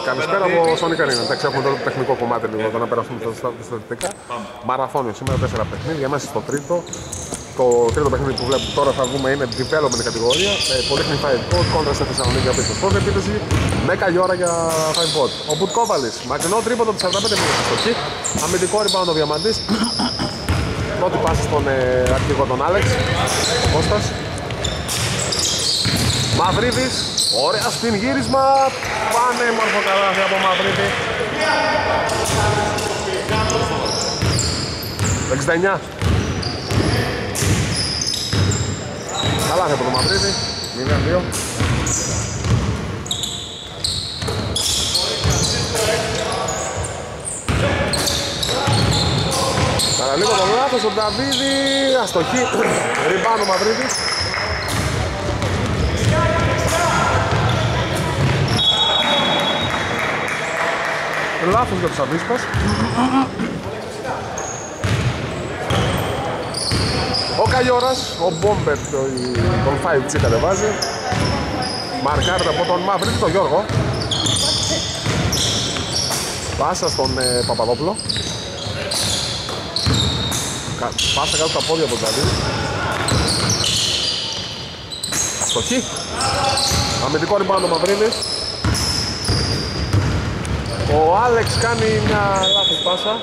Καλησπέρα από Sonic Arena. Εντάξει, έχουμε τώρα το τεχνικό κομμάτι λίγο εδώ να περάσουμε τα στατιστικά. Μαραθώνιο σήμερα, 4 παιχνίδια μέσα στο τρίτο. Το τρίτο παιχνίδι που βλέπουμε τώρα θα βγούμε είναι development κατηγορία. Πολύχνη 5-pot, κόντρα σε Θεσσαλονίκη από πίσω. Πρώτη επίθεση, 10 η ώρα για 5-pot. Ο Μπουτκόβαλης, μακρινό τρίποντο από 45 μήνες στο χ. Αμυντικό rebound ο Διαμαντής. Πρώτη πάση στον αρχηγό τον Άλεξ. Ο Κώστας. Μαυρίδης, ωραία σπιν γύρισμα. Πανέμορφο καλάθι από Μαυρίδη. 69. Καλάθι από το Μαυρίδη. 0-2. Παραλίγο τον λάθος, ο Νταβίδη. Αστοχή. Ριμπάνω ο Μαυρίδης. Λάθος για τους Αβίσπας. Ο Καγιώρας, ο Μπόμπερ, τον 5G κατεβάζει. Μαρκάρεται από τον Μαυρίδη, τον Γιώργο. Πάσα στον Παπαδόπουλο. Πάσα κάτω τα πόδια από τον Τζαλίδη. Αστοχή. Αμυντικό ριμπάουντ ο Μαυρίδης. Ο Άλεξ κάνει μια λάθος πάσα.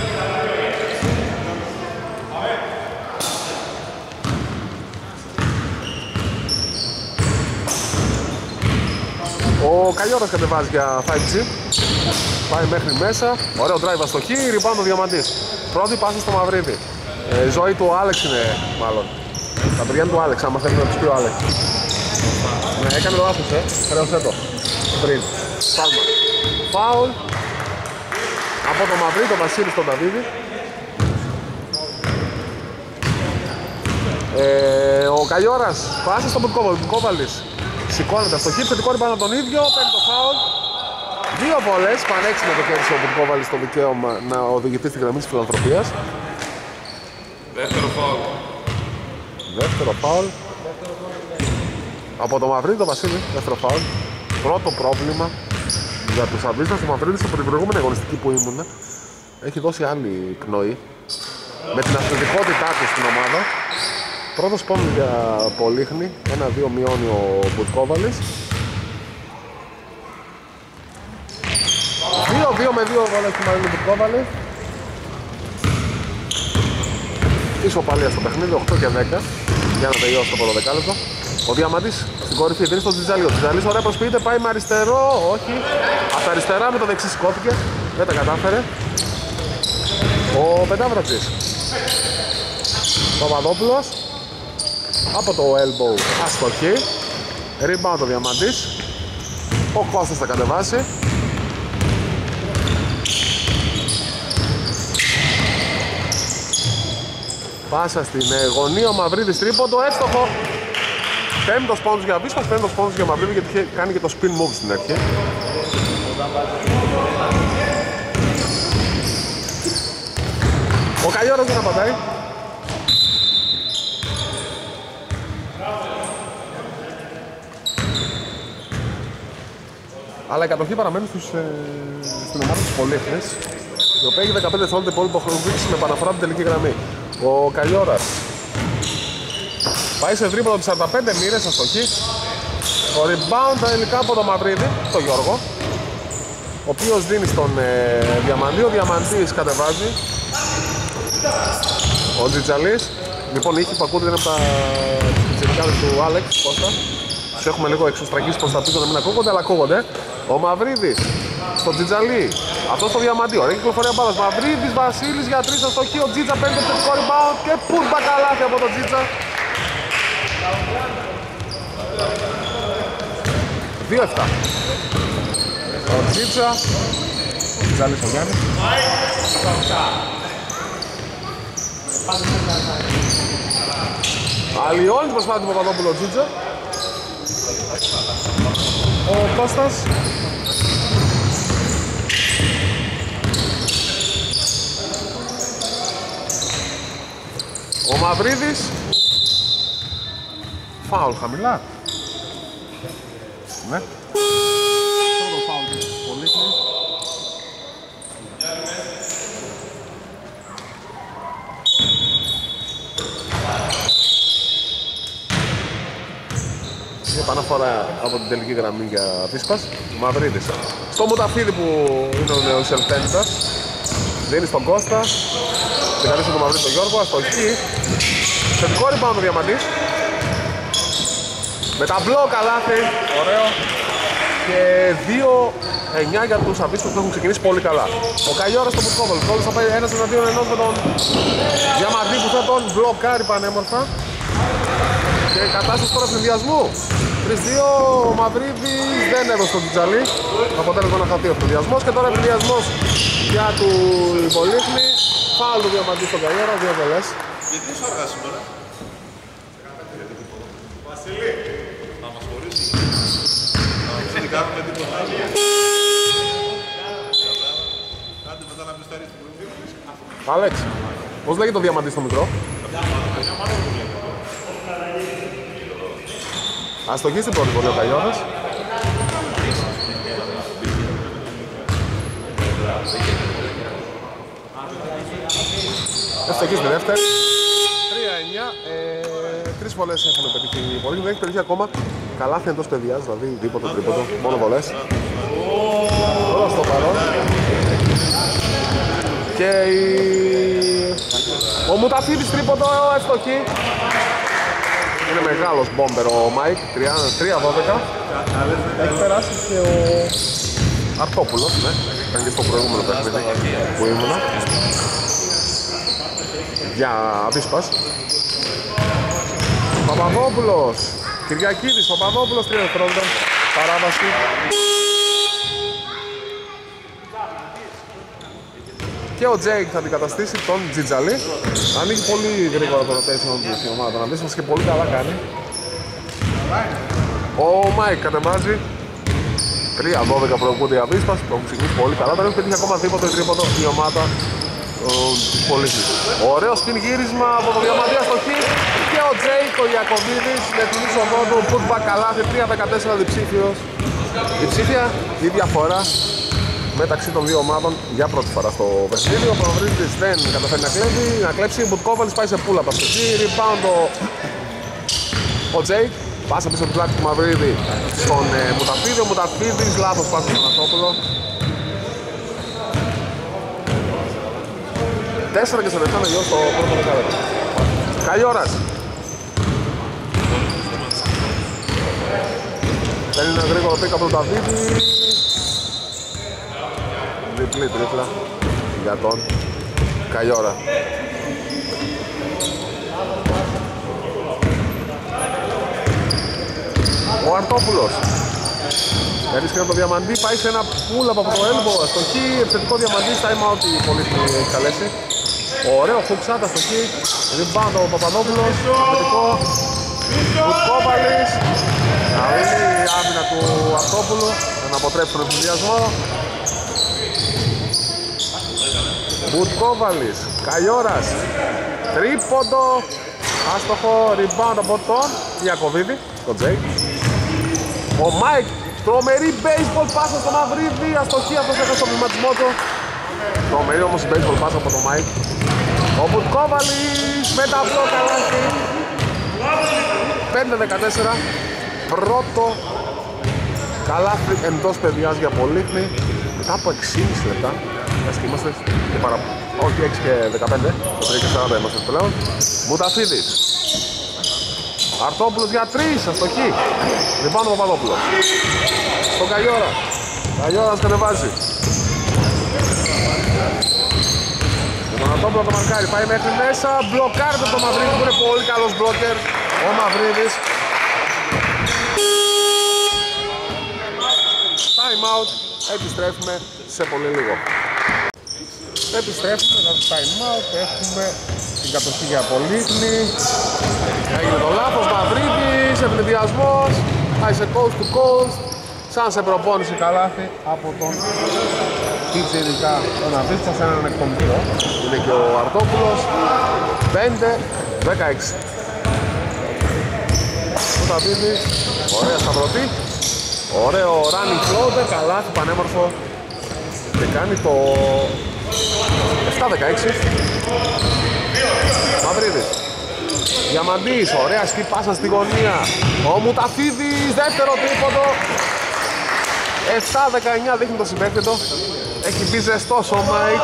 Ο Καγιώρας κατεβάζει για 5G. Πάει μέχρι μέσα. Ωραίο drive αστοχή. Rebound ο Διαμαντής. Πρώτη πάσα στο Μαυρίδη. Ζωή του Άλεξ είναι μάλλον. Τα παιδιά είναι του Άλεξ, άμα θέλει να τους πει ο Άλεξ. Ναι, έκανε λάθος, χρέωσέ το. Πριν. Πάλμα. Φάουλ. Από το Μαυρίδη, το Βασίλη στον Νταβίδη. Ο Καγιώρας. Πάσα στον Μπουτκόβαλης. Σηκώνεται στο χip, θετικό rebound από τον ίδιο, παίρνει το φάουλ. Δύο βολές, πανέξυπνο το κέρδισε ο Μπουτκόβαλης στο δικαίωμα να οδηγηθεί στη γραμμή της φιλανθρωπίας. Δεύτερο φάουλ. Δεύτερο φάουλ. Από το Μαυρίδη το Βασίλη, δεύτερο φάουλ. Πρώτο πρόβλημα για τους Αβίσπας. Ο Μαυρίδης από την προηγούμενη αγωνιστική που ήμουν έχει δώσει άλλη πνοή. Με την αθλητικότητά του στην ομάδα. Πρώτος πόνος για Πολύχνη, 1-2 μειώνει ο Μπουτκόβαλης. 2-2 με 2 βόλες του Μαρίνου Μπουτκόβαλη. Ισοπαλία στο παιχνίδι, 8 και 10. Για να τελειώσει το πρώτο δεκάλεπτο. Ο Διαμαντής στην κορυφή δίνει στον Τζιτζαλή. Ο Τζιτζαλής ωραία προσποιείται, πάει με αριστερό, όχι. Από τα αριστερά με το δεξί σηκώθηκε, δεν τα κατάφερε. Ο Πεντάβρατζης. Παπαδόπουλος. Από το elbow αστοχή. Rebound ο Διαμαντής. Ο Κώστας θα κατεβάσει. Πάσα στην γωνία, ο Μαυρίδης τρίποντο, εύστοχο. Πέμπτος πόντος για Βίσπας, πέμπτος πόντος για Μαυρίδη γιατί είχε κάνει και το spin move στην αρχή. Ο Καγιώρας δεν απαντάει. Αλλά η κατοχή παραμένει στην ομάδα της Πολύχνης, η οποία έχει 15 δευτερόλεπτα υπόλοιπο χρόνο με επαναφορά από την τελική γραμμή. Ο Καγιώρας πάει σε τρίποντο από 45 μοίρες, αστοχή. Το rebound τελικά από το Μαυρίδη, τον Γιώργο, ο οποίος δίνει στον Διαμαντή. Ο Διαμαντής κατεβάζει. Ο Τζιτζαλής. Λοιπόν, είχε που ακούτε είναι από τα πιτσιρικάδες του Άλεξ Κώστα. Τους έχουμε λίγο εξωστραγγίσει προς τα πίσω να μην ακούγονται, αλλά ακούγονται. Ο Μαυρίδης στο Τζιτζαλή. Αυτό στο Διαμαντή. Ωραία κυκλοφορία μπάλας. Μαυρίδης, Βασίλης για 3 αστοχή. Ο Τζίτσα παίρνει το θετικό rebound και πουρμπα καλάθι από τον Τζίτσα. 2-7. Ο Τζίτσα. Ο Τζιτζαλής ο Γιάννης. Αλλοιώνει την προσπάθεια του Παπαδόπουλου ο Τζίτσα. Ο Κώστας. Ο Μαυρίδης. Φάουλ χαμηλά. Ναι. Πρώτο φάουλ της Πολύχνης. Η επαναφορά από την τελική γραμμή για Βίσπας. Μαυρίδης. Στο Μουταφίδη που είναι ο νεοεισελθέντας. Δίνει στον Κώστα. Δεκατήσει τον Μαυρίδη τον Γιώργο. Αστοχή. Θετικό rebound ο Διαμαντής. Με ταμπλό καλάθι. Ωραίο. Και 2-9 για τους Αβίσκους που έχουν ξεκινήσει πολύ καλά. Ο Καγιώρας στο Μπουσκόβολ. Κόλλος θα πάει ένας εναντίον ενός με τον Διαμαντή που θα τον μπλοκάρει πανέμορφα. Και κατάσταση τώρα συνδυασμού. 3-2, ο Μαυρίδης δεν έδωσε τον Τζαλί. Αποτέλεσμα να χαθεί ο συνδυασμός. Και τώρα συνδυασμός για του Πολύχνη. Φάουλ του Διαμαντή στον Καγιόρα, 2 βολές. Γιατί σου αργά σήμερα? Βασίλη, θα μας χωρίσει. Δεν κάνουμε τίποτα. Κάντε μετά να μπλισταρείς την προηγούμενη. Αλέξ, πώς λέγεται το Διαμαντή στο μικρό? Αστοχή στην πρώτη βολή ο Καγιώρας. Αστοχή στη δεύτερη. 3-9. Τρεις βολές έχουν πετύχει οι Πολύχνοι. Δεν έχει πετύχει ακόμα καλάθι εντός παιδιάς, δηλαδή δίποτο, τρίποτο, μόνο βολές. Όλα στο παρόν. Και ο Μουταφίδης τρίποτο, αστοχή. Είναι μεγάλος μπόμπερ ο Μάικ, 3-12. Έχει περάσει και ο Αρτόπουλος, ναι. Ήταν και στο προηγούμενο παιχνίδι που ήμουνα. Για Βίσπας. Παπαδόπουλος, Κυριακίδης, Παπαδόπουλος, 3 δευτερόλεπτα. Παράβαση. Και ο Τζέικ θα αντικαταστήσει τον Τζιτζαλί. Ανοίγει πολύ γρήγορα το rotation της ομάδας. Να δεις και πολύ καλά κάνει. Ο Μάικ κατεβάζει. 3-12 προηγούνται οι Αβίσπας που έχουν ξεκινήσει πολύ καλά. Δεν έχει πετύχει ακόμα τίποτα ή τρίποτο η ομάδα της Πολύχνης. Ωραίο σπιν γύρισμα από το Διαμαντή, αστοχή. Και ο Τζέικ, ο Ιακωβίδης με την είσοδό του. Putback καλάθι, 3-14 διψήφιος. Διψήφια η διαφορά μεταξύ των δύο ομάδων για πρώτη φορά στο παιχνίδι. Ο Παπαδόπουλος δεν καταφέρει να κλέψει. Ο Μπουτκόβαλης πάει σε πούλα από αυτή. Rebound ο Τζέικ. Πάσα πίσω του πλάτη του Μαυρίδη στον Μουταφίδη. Ο Μουταφίδης λάθος πάσα στον Ανατόπουλο. 4 και 47 με γιο στο πρώτο δεκάλεπτο. Καγιώρας. Θέλει ένα γρήγορο πικ από τον Ταβίδη. Διπλή τρίπλα για τον Καγιόρα. Ο Αρτόπουλος έρισκε το Διαμαντή, πάει σε ένα pull-up από το elbow, αστοχή, επιθετικό Διαμαντή, time out η Πολύχνη έχει καλέσει. Ωραίο hook-shot, αστοχή, rebound ο Παπαδόπουλος, επιθετικό, Μπουτκόβαλης. Καλή άμυνα του Αρτόπουλου, να αποτρέψει τον ενθουσιασμό. Μπουτκόβαλης, Καγιώρας, τρίποντο, άστοχο, rebound από τον Ιακωβίδη, τον Τζέικ. Ο Μάικ, τρομερή baseball πάσα στο Μαυρίδη, αστοχή, αυτός έκανε στο βηματισμό του. Τρομερή όμως η baseball πάσα από τον Μάικ. Ο Μπουτκόβαλης με τα απλό καλάθι. 5-14, πρώτο καλάθι εντός παιδιάς για Πολύχνη. Μετά από 6,5 λεπτά, και είμαστε και όχι 6 και 15, το 3 και 40 είμαστε πλέον. Μουταφίδης. Αρτόπουλος για 3, αστοχή. Λιμπάνω ο Παπαδόπουλος. Στον Καγιόρα. Καγιόρας κατεβάζει. Και τον Αρτόπουλο το μαρκάρει, πάει μέχρι μέσα. Μπλοκάρεται το Μαυρίδη που είναι πολύ καλός μπλόκερ. Ο Μαυρίδης. Time out. Επιστρέφουμε σε πολύ λίγο. Επιστρέφουμε μετά το time out. Έχουμε την κατοχή για Πολύχνη. Έγινε το λάθος, Μαυρίδης, ευνηδιασμός. Πάει σε coast to coast. Σαν σε προπόνηση καλάθι από τον Κίτσε, ειδικά τον Αβίστα σε έναν εκπονητήρο. Είναι και ο Αρτόπουλος. 5-16. Ο Ταβίδης, ωραία σταυρωτή. Ωραίο running floater, καλάθι, πανέμορφο. Και κάνει το 7-16. Μαυρίδης. Διαμαντής, ωραία σκι πάσα στη γωνία. Ο Μουταφίδης, δεύτερο τρίποντο. 7-19 δείχνει το συμπαίκτη του. Έχει μπει ζεστός ο Μάικ.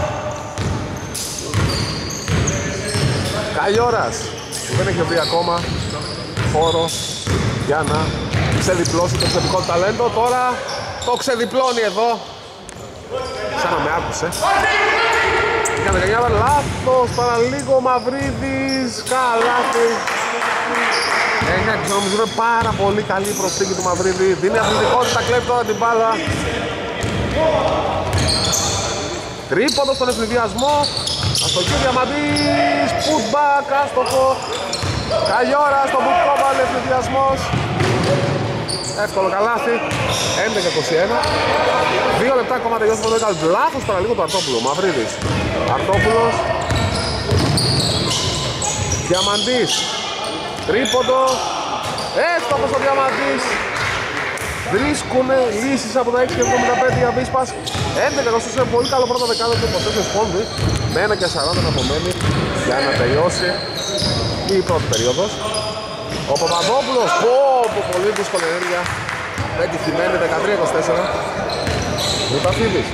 Καλλιόρας, δεν έχει βρει ακόμα χώρο για να ξεδιπλώσει το εξαιρετικό ταλέντο. Τώρα το ξεδιπλώνει εδώ. Σαν να με άκουσε. Για 19 λάθος, παραλίγο ο Μαυρίδης, καλάθι. Νομίζω είναι πάρα πολύ καλή η προσθήκη του Μαυρίδη. Δίνει αθλητικότητα, κλέβει τώρα την μπάλα. Τρίποντο στον ευνηδιασμό. Αστοχή ο Διαμαντής, putback, άστοχο. Καλλιόρα στον Μπουτκόβαλ, ευνηδιασμός. Εύκολο καλάθι, 11-21. 2 λεπτά ακόμα τελειώσει το 10. Λάθος τώρα λίγο το Αρτόπουλο, Μαυρίδης. Αρτόπουλος. Διαμαντής. Τρίποντο. Εύστοχος ο Διαμαντής. Βρίσκουνε λύσεις από τα 6.75 για Βίσπας. 11 είναι πολύ καλό πρώτο δεκάλεπτο από τέτοιο σπόνδι. Με 1:40 να απομένει για να τελειώσει η πρώτη περίοδος. Ο Παπαδόπουλος, πολύ δύσκολη ενέργεια. Πετυχημένη 13-24. Μουταφίδης.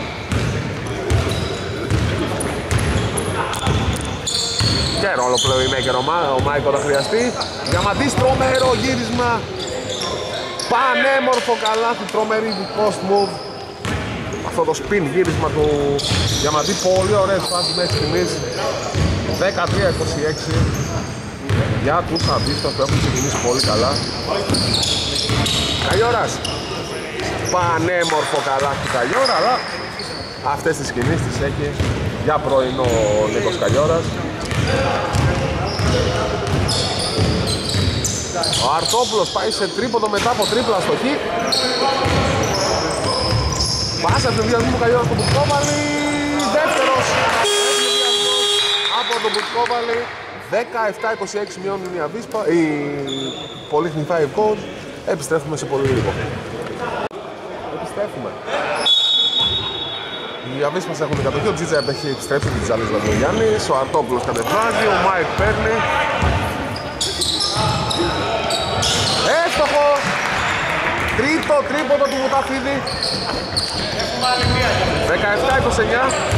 Και ρόλο playmaker ο Μάικ όταν χρειαστεί. Διαμαντής, τρομερό γύρισμα. Πανέμορφο καλάθι, τρομερή post move. Αυτό το spin γύρισμα του Διαμαντή, πολύ ωραίες φάσεις μέχρι στιγμής. 13-26 για τους αντίστοιχους που έχουν ξεκινήσει πολύ καλά. Καλλιόρας. Πανέμορφο καλάθι Καλλιόρα, αλλά αυτές τις κινήσεις τις έχει για πρωινό ο Νίκος Καλλιόρας. Ο Αρτόπουλος πάει σε τρίποντο μετά από τρίπλα στοχή. Πάσα στον διασμό Καλλιόρα στο Μπουτκόβαλη. Δεύτερος από τον Μπουτκόβαλη. 17-26 μειώνουν η Αβίσπα, η Πολύχνη 5 Gold. Επιστρέφουμε σε πολύ λίγο. Επιστρέφουμε. Οι Αβίσπας έχουν κατοχή, ο Τζίτζα έχει επιστρέψει με τις άλλες Βαδογιάννης. Ο Αρτόπουλος κατεβάζει, ο Μάικ παίρνει. Έστοχο! Τρίτο τρίποντο του Μουταφίδη. 17-29.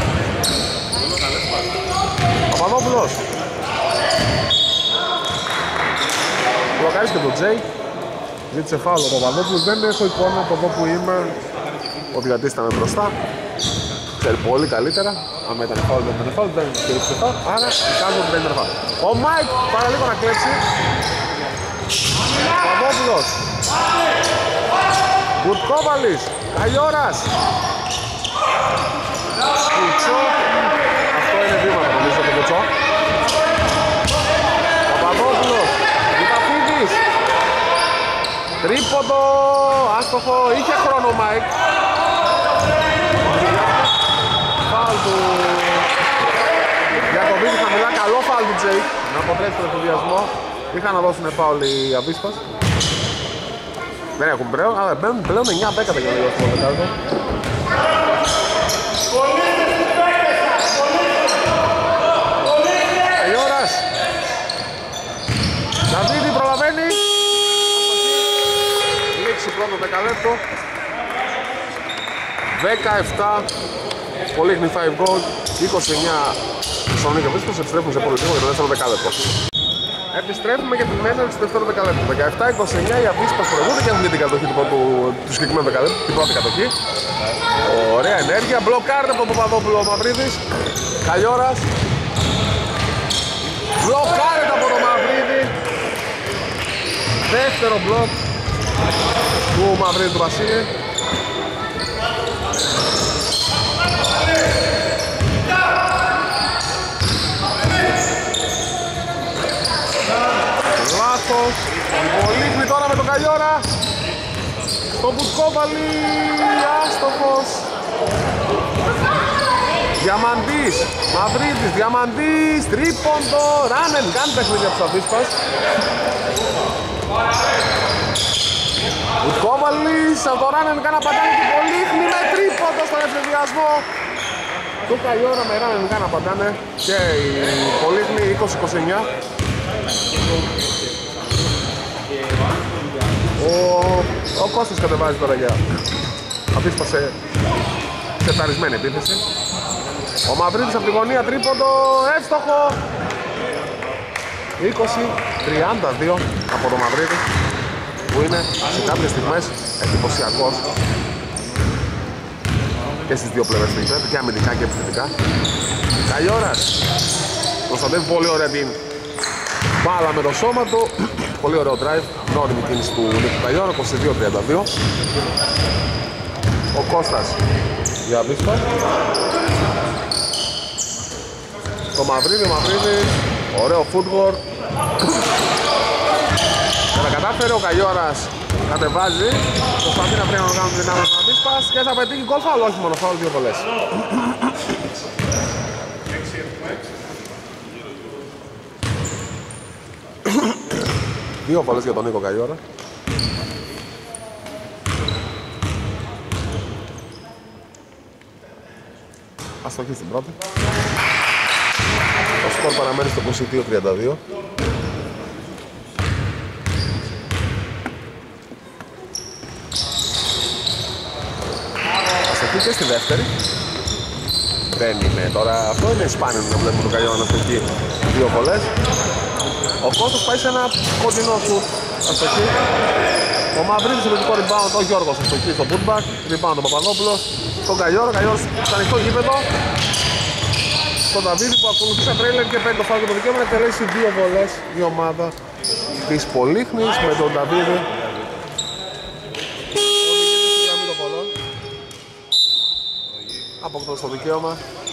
Παπαδόπουλος. Βλοκάρεις και τον Τζέι. Ζήτησε φάουλ ο Παπαδόπουλος. Δεν έχω εικόνα από εδώ που είμαι. Ο διατής ήταν μπροστά. Ξέρει πολύ καλύτερα. Αν ήταν φάουλ δεν ήταν φάουλ, δεν στηρίξε φάουλ. Άρα εικάζω ότι δεν ήταν φάουλ. Ο Μάικ παραλίγο να κλέψει. Παπαδόπουλος. Μπουτκόβαλης. Καλλιόρας. Κουτσό. Αυτό είναι βήματα νομίζω το Κουτσό. Παπαδόπουλος. Μουταφίδης. Τρίποντο. Άστοχο. Είχε χρόνο ο Μάικ. Φάουλ του Γιακοβίδη χαμηλά. Καλό φάουλ του Τζέικ. Να αποτρέψει τον εφηδιασμό. Είχαν να δώσουν φάουλ οι Αβίσπας. Δεν έχουν πλέον, αλλά μπαίνουν πλέον 9-10 για να δώσουν το δεκάλεπτο. Καλλιόρας. Δαβίδη προλαβαίνει. Λήξη πρώτο δεκαλέπτο. 17. Πολύχνη 5 Gold. 29 Θεσσαλονίκη Αβίσπας. Επιστρέφουμε σε πολύ λίγο για το δεύτερο δεκάλεπτο. Επιστρέφουμε για την έναρξη του δεύτερου δεκαλέπτου. 17-29 οι Αβίσπας προηγούνται και έχουν την κατοχή του συγκεκριμένου δεκαλέπτου, την πρώτη κατοχή. Ωραία ενέργεια, μπλοκάρεται από τον Παπαδόπουλο ο Μαυρίδης. Καλλιόρας. Μπλοκάρεται από τον Μαυρίδη. Δεύτερο μπλοκ του Μαυρίδη του Βασίλη. Λάθος. Πολύχνη τώρα με τον Καλλιόρα. Το Μπουτκόβαλη. Άστοχος. Διαμαντής. Μαυρίδης. Διαμαντής. Τρίποντο. Ράνεν. Κάνει παιχνίδια από τους Αβίσπας. Μπουτκόβαλης. Από το Ράνεν κάνει απαντάνει την Πολύχνη με τρίποντο στον εφηδιασμό. Το Καλλιόρα με Ράνεν κάνει απαντάνε. Και η Πολύχνη 20-29. Ο Κώστας κατεβάζει τώρα για απίσπασε σεταρισμένη επίθεση. Ο Μαυρίδης από τη γωνία τρίποντο, εύστοχο. 20-32 από το Μαυρίδη, που είναι σε κάποιες στιγμές εντυπωσιακός και στις δύο πλευρές στιγμές, και αμυντικά και επιθετικά. Καγιώρας προστατεύει πολύ ωραία την μπάλα με το σώμα του. Πολύ ωραίο drive, νόριμη κίνηση του Νίκου Καγιώρα, 22-32. Ο Κώστας για πίσπα. Το Μαυρίδη, ο Μαυρίδης, ωραίο footwork. Τα κατάφερε, ο Καγιώρας κατεβάζει. Προσπαθεί να πρέπει να κάνουν δυνάμεις με πίσπας και θα πετύχει γκολ φάουλ, όχι μόνο φάουλ, δύο βολές. Δύο βολές για τον Νίκο Καγιώρα. Αστοχή στην πρώτη. Το σκορ παραμένει στο 22-32. Αστοχή και στη δεύτερη. Δεν είναι τώρα, αυτό είναι σπάνιο να βλέπουμε τον Καγιώνα να αστοχεί δύο βολές. Ο Κώστας πάει σε ένα κοντινό σουτ, αστοχή. Ο Μαυρίδης σε παιδικό rebound, ο Γιώργος αστοχή στο putback. Rebound ο Παπαδόπουλος, τον Καγιώνα, Καγιώρας στο ανοιχτό γήπεδο. Στον Δαβίδη που ακολουθεί σαν τρέιλερ και παίρνει το φάουλ και το δικαίωμα να εκτελέσει δύο βολές η ομάδα της Πολύχνης με τον Δαβίδη. Αποκτώ στο δικαίωμα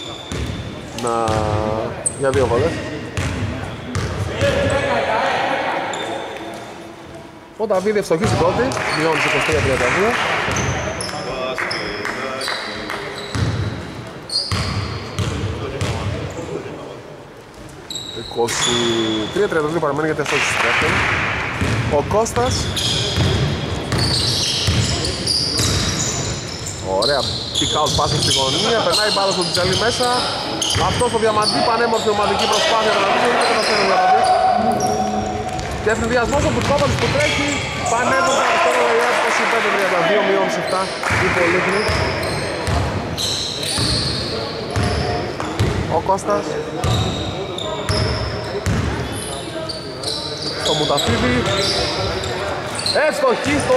για δύο βολές. Ο Δαβίδη ευστοχεί στην πρώτη, μειώνει σε 23-32. ...23-32 παραμένει γιατί αυτό στη δεύτερη. Ο Κώστας. Ωραία pick-out πάσα στη γωνία, περνάει μπάλα στον Τιτζαλή μέσα. Αυτό στο διαμαντή, πανέμορφη ομαδική προσπάθεια να δει, δεν καταφέρει να δει. Και ευθυνδιασμός ο Μπουρκόπαλης που τρέχει, πανέμορφα στο layup, 25-32, μειών 7 η Πολύχνη. Ο Κώστας. Το Μουταφίδη. Εύστοχη στο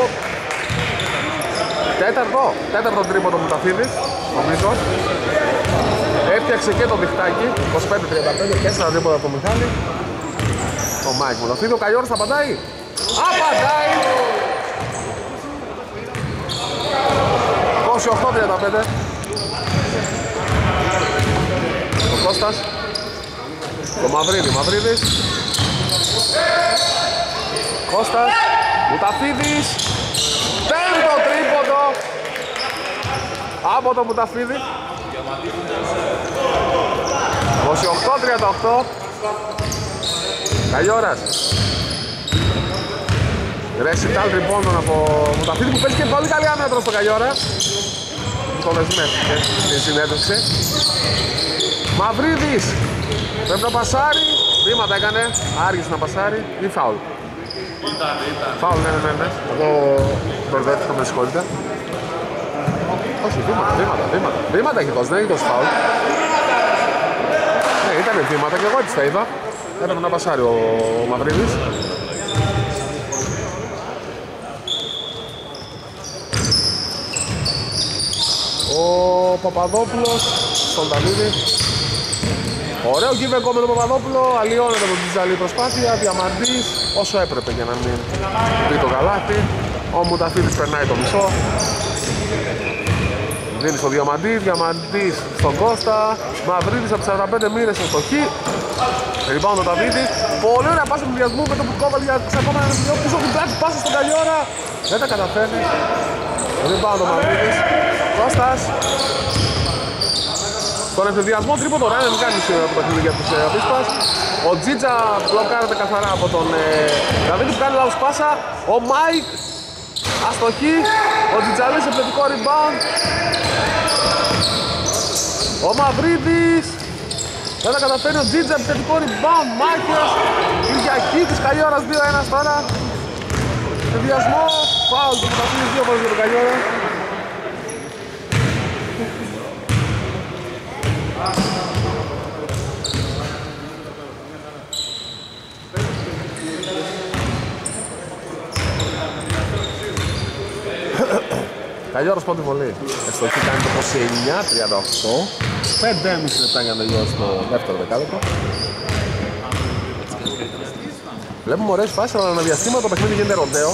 τέταρτο τρίποντο Μουταφίδης, νομίζω. Έφτιαξε και το διχτάκι, 25-35, 4 τρίποντα από το Μιχάλη. Το Μάικ Μουταφίδη, ο Καγιώρας θα απαντάει. Απαντάει! 28-35. Ο Κώστας. Το Μαυρίδης. Κώστας, Μουταφίδης, πέμπτο τρίποντο από το Μουταφίδη. 28-38. Καγιώρας. Ρεσιτάλ τριπώντων από Μουταφίδη που παίζει και πολύ καλή άμυνα στο Καγιώρα. Το δεσμεύτηκε στην συνέντευξη. Μαυρίδης. Πρέπει να πασάρει. Βήματα έκανε. Άργησε να πασάρει ή φάουλ. Φάουλ, ναι. Εγώ μπερδεύτηκα, με συγχωρείτε. Όχι, βήματα έχει δώσει, δεν έχει δώσει φάουλ. Ναι, ήταν βήματα και εγώ έτσι τα είδα. Έπρεπε να πασάρει ο Μαυρίδης. Ο Παπαδόπουλος στον Δαβίδη. Ωραίο give and go με τον Παπαδόπουλο, αλλοιώνεται με τον Τιτζαλή προσπάθεια, διαμαντής όσο έπρεπε για να μην βρει το καλάθι. Ο Μουταφίδης περνάει το μισό. Δίνει στο Διαμαντής στον Κώστα. Μαυρίδης από τις 45 μοίρες στο χ. Rebound το Δαβίδη. Πολύ ωραία πάσα του διασμού με τον Μπουρκόπαλη για ακόμα ένα σημείο. Πίσω την πλάτη πάσα στον Καγιώρα. Δεν τα καταφέρνει. Rebound το Μαυρίδης. Κώστας. Στον ευθυνδιασμό τρίποντο δεν κάνει το παιχνίδι για τους Απίσπας. Ο Τζίτζα μπλοκάρεται καθαρά από τον Δαβίδη που κάνει λάθος πάσα. Ο Μάικ αστοχή. Ο Τζιτζαλής σε πληθυντικό rebound. Ο Μαυρίδης. Δεν θα καταφέρει ο Τζίτζα, επιθετικό rebound, Μάκης, Κυριακίδης, Καγιώρας 2-1 τώρα. Ενδιασμό, φάουλ του Μουταφίδης, 2 φορές για τον Καγιόρα. Καγιώρας πρώτη βολή. Ευστοχή κάνει το 29-38. 5,5 λεπτά για να τελειώσει το δεύτερο δεκάλεπτο. Βλέπουμε ωραίες φάσεις, αλλά αναδιαστήματα το παιχνίδι γίνεται ροντέο.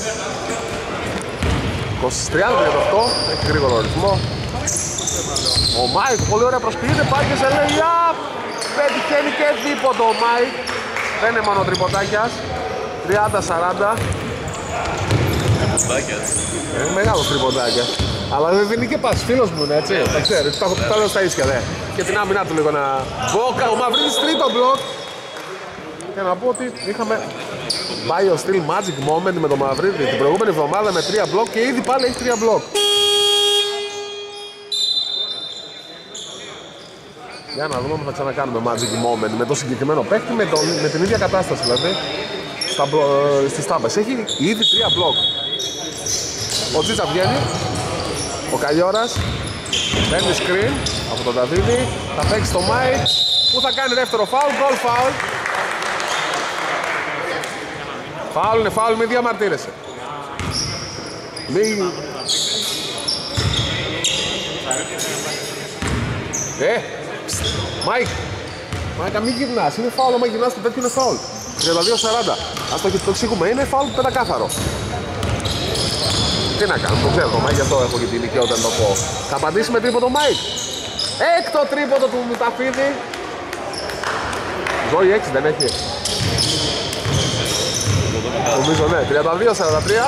23-38, έχει γρήγορο ρυθμό. Ο Μάικ, πολύ ωραία προσποιείται, πάει και σε lay-up. Πετυχαίνει και δίποτο ο Μάικ. Δεν είναι μόνο τριποτάκιας. 30-40. Είναι μεγάλος τριποντάκιας. Αλλά δεν δίνει και πας, φίλος μου είναι έτσι. Τα ξέρεις, τα λέω στα ίσια δε. Και την άμυνά του λίγο να... Μπόκα, ο Μαυρίδης τρίτο μπλοκ. Και να πω ότι είχαμε Bio-Steel Magic Moment με τον Μαυρίδη την προηγούμενη εβδομάδα με 3 μπλοκ και ήδη πάλι έχει 3 μπλοκ. Για να δούμε αν θα ξανακάνουμε Magic Moment με το συγκεκριμένο παίκτη, με την ίδια κατάσταση δηλαδή στις τάμπες. Έχει ήδη 3 μπλοκ. Ο Τζίτσα βγαίνει, ο Καγιώρας παίρνει screen από τον Δαβίδη, θα παίξει το Μάικ που θα κάνει δεύτερο φάουλ, goal foul. Φάουλ είναι φάουλ, μη διαμαρτύρεσαι. Μάικ, Μάικα μην γυρνάς, είναι φάουλ, άμα γυρνάς το τέτοιο είναι φάουλ. 32-40, ας το εξηγούμε, είναι φάουλ πεντακάθαρο. Τι να κάνω, το ξέρω το Μάικ, γι' αυτό έχω και την ηλικία όταν το πω. Θα απαντήσει με τρίποντο Μάικ. Έκτο τρίποντο του Μουταφίδη. Ζωή 6 δεν έχει. Νομίζω ναι, 32-43.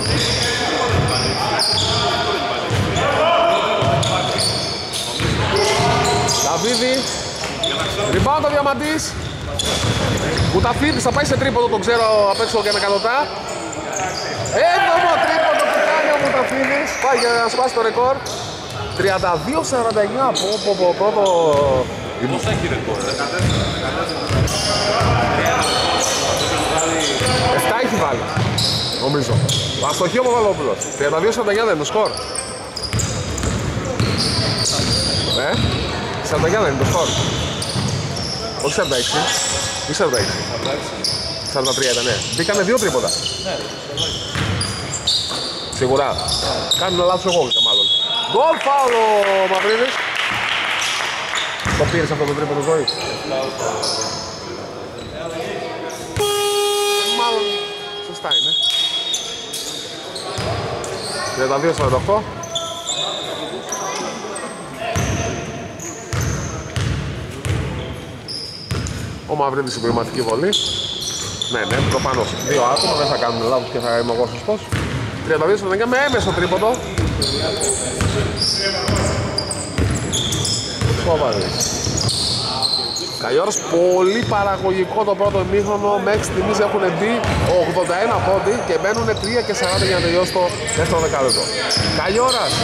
Δαβίδη. Rebound ο Διαμαντής. Μουταφίδης θα πάει σε τρίποντο, τον ξέρω απ' έξω και με καλωτά. Έβδομο τρίποντο που κάνει ο Μουταφίδης. Πάει για να σπάσει το ρεκόρ. 32-49 από πρώτο... Πώς έχει ρεκόρ, 7 έχει βάλει, νομίζω. Αστοχή ο Παπαδόπουλος. 32-49 δεν είναι το σκορ. 49 δεν είναι το σκορ. Όχι 46. Ή 46. 43 ήταν, ναι. Μπήκανε 2 τρίποντα. Σίγουρα. Κάνουν λάθος εγώ μάλλον. Γκολ φάουλ ο Μαυρίδης. Το πήρες αυτό το τρίποντο Ζωή. Μάλλον σωστά είναι. 32-48. Ο Μαυρίδης στην πραγματική βολή. Ναι, προφανώς. 2 άτομα, δεν θα κάνουν λάθος και θα είμαι εγώ σωστός. 32-49 με έμεσο τρίποντο. Καγιώρας πολύ παραγωγικό το πρώτο ημίχρονο. Μέχρι στιγμής έχουν μπει 81 πόντι και μπαίνουν 3 και 40 για να τελειώσει το δεύτερο δεκάλεπτο. Καγιώρας.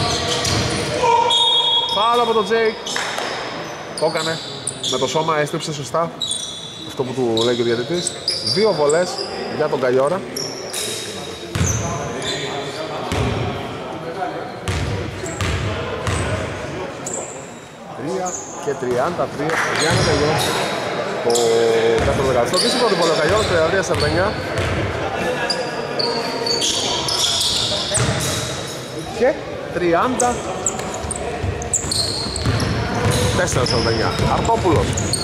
Φάουλ από τον Τζέικ. Το έκανε. Με το σώμα έστριψε σωστά. Αυτό που του λέει και ο διαιτητής. 2 βολές για τον Καγιώρα. Και 33 για να τελειώσει το δεύτερο δεκάλεπτο. Τι σημαίνει ότι ο Καγιώρας 33-49 και 34-49. Αρτόπουλος.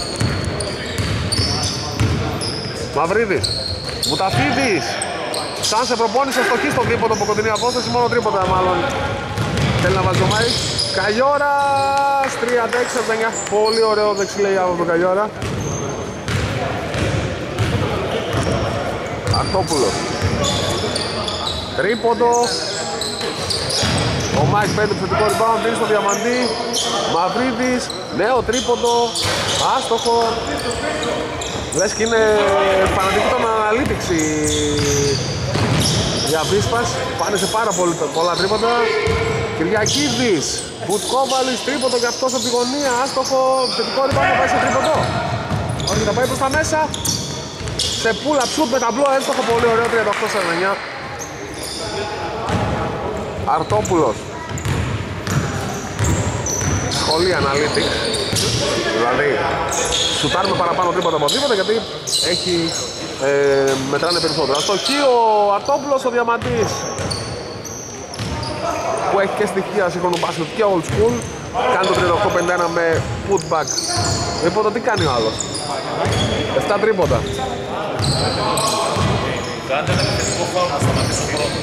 Μαυρίδης. Μουταφίδης. Σαν σε προπόνηση αστοχή στον τρίποντο από κοντινή απόσταση, μόνο τρίποτα μάλλον θέλει να βάζει ο Μάικ. Καγιώρας 36-49. Πολύ ωραίο δεξιλέι από τον Καγιώρα. Αρτόπουλος. Τρίποντο. Ο Μάικ παίρνει το θετικό rebound, δίνει στο Διαμαντή. Μαυρίδης, νέο τρίποντο. Άστοχο. Λες και είναι φανατική των αναλύτιξη για Βίσπας. Πάνε σε πάρα πολλά τρίποντα. Κυριακίδης, Μπουτκόβαλης, τρίποντο και αυτός από τη γωνία. Άστοχο, θετικό rebound, θα πάει σε τρίποντο. Όχι, θα πάει προς τα μέσα. Σε pull-up shoot με ταμπλό εύστοχο, πολύ ωραίο, 38-49. Αρτόπουλος. Σχολή αναλύτη. Δηλαδή, σουτάρουμε παραπάνω τρίποτα από τίποτα γιατί έχει, μετράνε περισσότερα. Στο χ ο Αρτόπουλος, ο Διαμαντής, που έχει και στοιχεία σύγχρονου μπάσκετ και old school, κάνει το 38-51 με putback. Λοιπόν, τι κάνει ο άλλος? 7 τρίποτα. Κάντε ένα επιθετικό φάουλ να σταματήσει το πρώτο.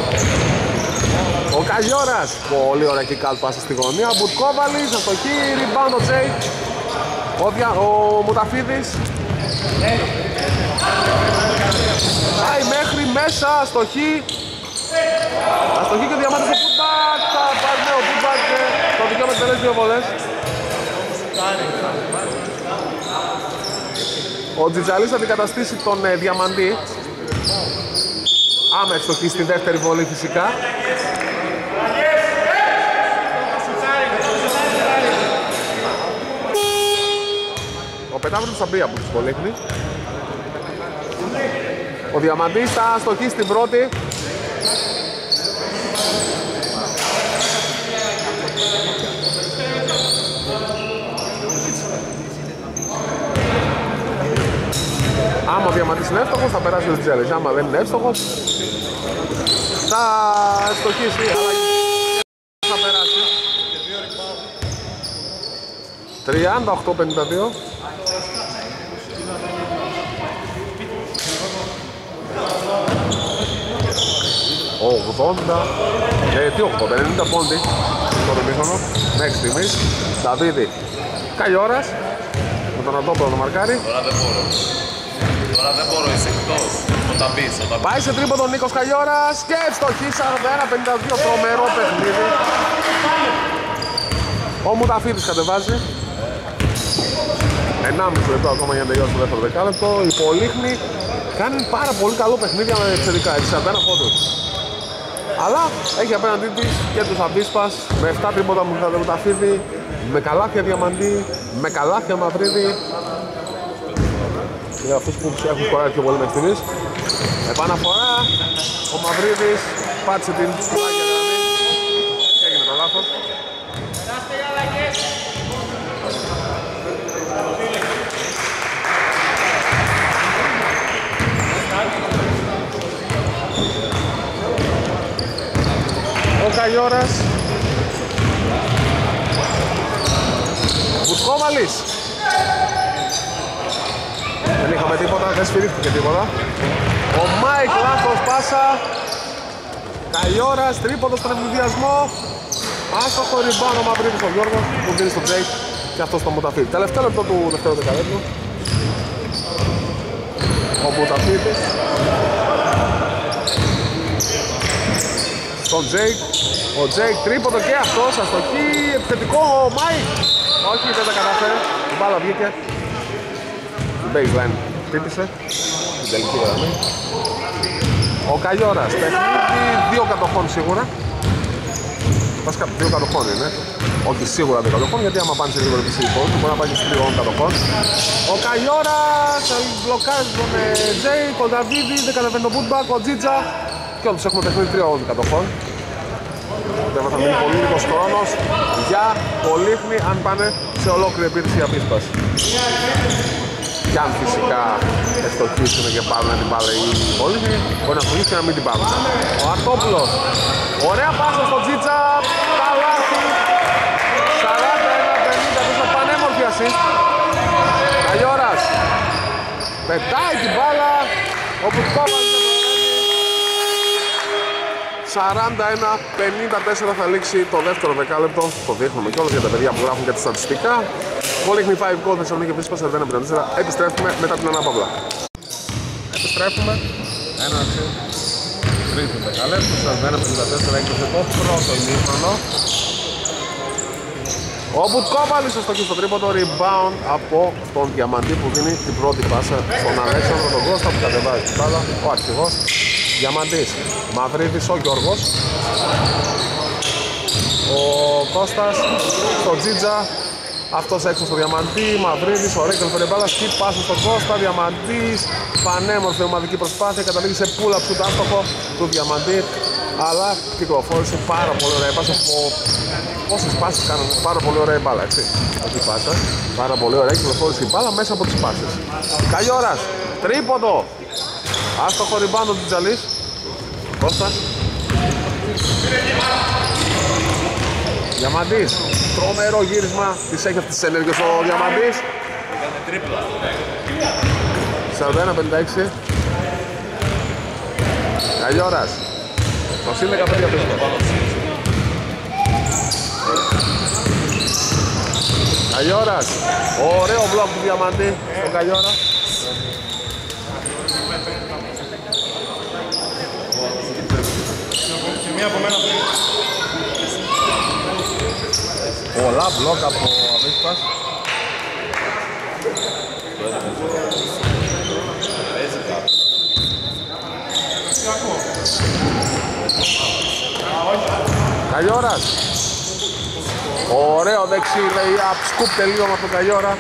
Ο Καγιώρας, πολύ ωραία kick out πάσα στη γωνία. Μπουτκόβαλης, αστοχή, rebound ο Τζέι. Ο Μουταφίδης. Πάει μέχρι μέσα, αστοχή. Αστοχή και ο Διαμάντης στο putback. Θα πάρει νέο putback και το δικαίωμα της τελές 2 βολές. Ο Τζιτζαλής θα αντικαταστήσει τον Διαμαντή. Άμεση στοχή στη δεύτερη βολή φυσικά. Ο Πετάβρος θα μπει από τους Πολύχνη. Ο Διαμαντής θα στοχεί στην πρώτη. Άμα ο Διαμαντής είναι εύστοχος θα περάσει ο Τζέλης. Άμα δεν είναι εύστοχος θα στοχίσει, αλλά θα περάσει. 38-52. Τι 80, 90 πόντι στο δεμίχρονο μέχρι στιγμής. Δαβίδη Καγιώρας με τον Αντόπουλο να μαρκάρει. Τώρα δεν μπορώ, είσαι εκτός. Όταν μπεις. Πάει σε τρίποντο ο Νίκος Καγιώρας και ευστοχή 41-52, τρομερό παιχνίδι. Ο Μουταφίδης κατεβάζει. 1,5 λεπτό ακόμα για να τελειώσει το δεύτερο δεκάλεπτο. Η Πολύχνη κάνει πάρα πολύ καλό παιχνίδι με εξαιρετικά, 41 πόντους. Αλλά έχει απέναντί της και τους Αμπίσπας με 7 τρίποτα Μουταφίδη, με καλάθια Διαμαντή, με καλάθια Μαυρίδη. Για αυτούς που έχουν σκοράρει πιο πολύ μέχρι στιγμής. Επαναφορά, ο Μαυρίδης πάτησε την πλάγια γραμμή και έγινε το λάθος. Ο Καγιώρας. Μπουσκόβαλης. Δεν είχαμε τίποτα, δεν σφυρίχτηκε τίποτα. Ο Μάικ λάθος πάσα. Καγιώρας, τρίποντο στον ευνηδιασμό. Άστοχο rebound ο Μαυρίδης ο Γιώργος που δίνει στο Τζέικ και αυτό στο Μουταφίδη. Τελευταίο λεπτό του δεύτερου δεκαλέπτου. Ο Μουταφίδης στον Τζέικ. Ο Τζέικ τρίποντο και αυτός, αστοχή, επιθετικό ο Μάικ. Όχι, δεν τα καταφέρει, η μπάλα βγήκε. Baseline χτύπησε την τελική γραμμή. Ο Καγιώρας, παιχνίδι 2 κατοχών σίγουρα. Βασικά 2 κατοχών είναι. Όχι σίγουρα 2 κατοχών, γιατί άμα πάνε σε λίγο ρεπισή υπόλοιπο μπορεί να πάει και στις 3 κατοχών. Ο Καγιώρας μπλοκάζει τον Τζέι, τον Δαβίδη, δεν καταφέρει τον putback, ο Τζίτζα. Και όντως έχουμε παιχνίδι 3 κατοχών. Βέβαια θα μείνει πολύ λίγος χρόνος για Πολύχνη αν πάνε σε ολόκληρη επίθεση Αμπίσπας. Κι αν φυσικά ευστοχίσουν και πάρουν την μπάλα οι Πολύχνη, μπορεί να στοχίσουν και να μην την πάρουν. Ο Αρτόπουλος, ωραία πάσα στο Τζίτσα, καλάθι, 41-50, τόσο πανέμορφη assist. Καγιώρας, πετάει την μπάλα, ο Μπουσκόβαλης 41-54 θα λήξει το δεύτερο δεκάλεπτο. Το δείχνουμε κιόλας για τα παιδιά που γράφουν και τα στατιστικά. Πολύχνη 5 goal, Θεσσαλονίκη Αμπίσπας 41-54. Επιστρέφουμε μετά την ανάπαυλα. Επιστρέφουμε. Έναρξη τρίτου δεκαλέπτου. 41-54 έκλεισε το πρώτο ημίχρονο. Ο Μπουτκόβαλης στο τρίποντο, rebound από τον Διαμαντή που δίνει την πρώτη πάσα στον Αλέξανδρο τον Κώστα που κατεβάζει την μπάλα. Ο αρχηγός Διαμαντής, Μαυρίδης ο Γιώργος. Ο Κώστας, στο Τζίτζα, Αυτός έξω στο Διαμαντή, Μαυρίδης, ωραία και φέρε μπάλα, σκι πάσα στον Κώστα, Διαμαντής, πανέμορφη ομαδική προσπάθεια, καταλήγει σε pull-up shoot άστοχο του Διαμαντή, αλλά κυκλοφόρησε πάρα πολύ ωραία πάσα από πόσες πάσες κάνανε, πάρα πολύ ωραία μπάλα, έτσι, όχι πάσα, πάρα πολύ ωραία κυκλοφόρησε η μπάλα μέσα από τις πάσες. Καγιώρας, τρίποντο, άστοχο rebound του Τζαλής, Κώστας. Διαμαντής, τρομερό γύρισμα, τις έχει αυτές τις ενέργειες ο Διαμαντής. Έκανε τρίπλα. 41-56. Καγιώρας, το συν 15 απίστο. Καγιώρας, ωραίο μπλοκ του Διαμαντή στον Καγιώρα. Μία από μένα πριν. Πολλά μπλοκ από Αβίσπας. Καγιώρας. Ωραίο δεξί, λέει, σκουπ τελείωμα από τον Καγιώρα.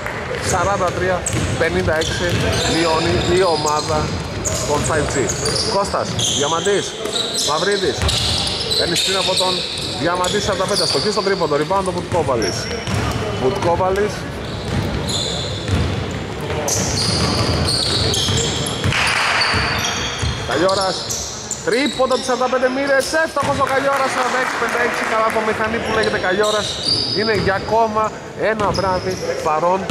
43-56, μειώνει η ομάδα των 5G. Κώστας, Διαμαντής, Μαυρίδης. Παίρνει στην από τον Διαμαντή 45, αστοχή στο τρίποντο, rebound ο Βουτκόβαλης. Βουτκόβαλης. Καγιώρας, τρίποντο του 45 μοίρες, εύστοχος ο Καγιώρας, 46-56, καλά το μηχανή που λέγεται Καγιώρας. Είναι για ακόμα ένα βράδυ παρόν.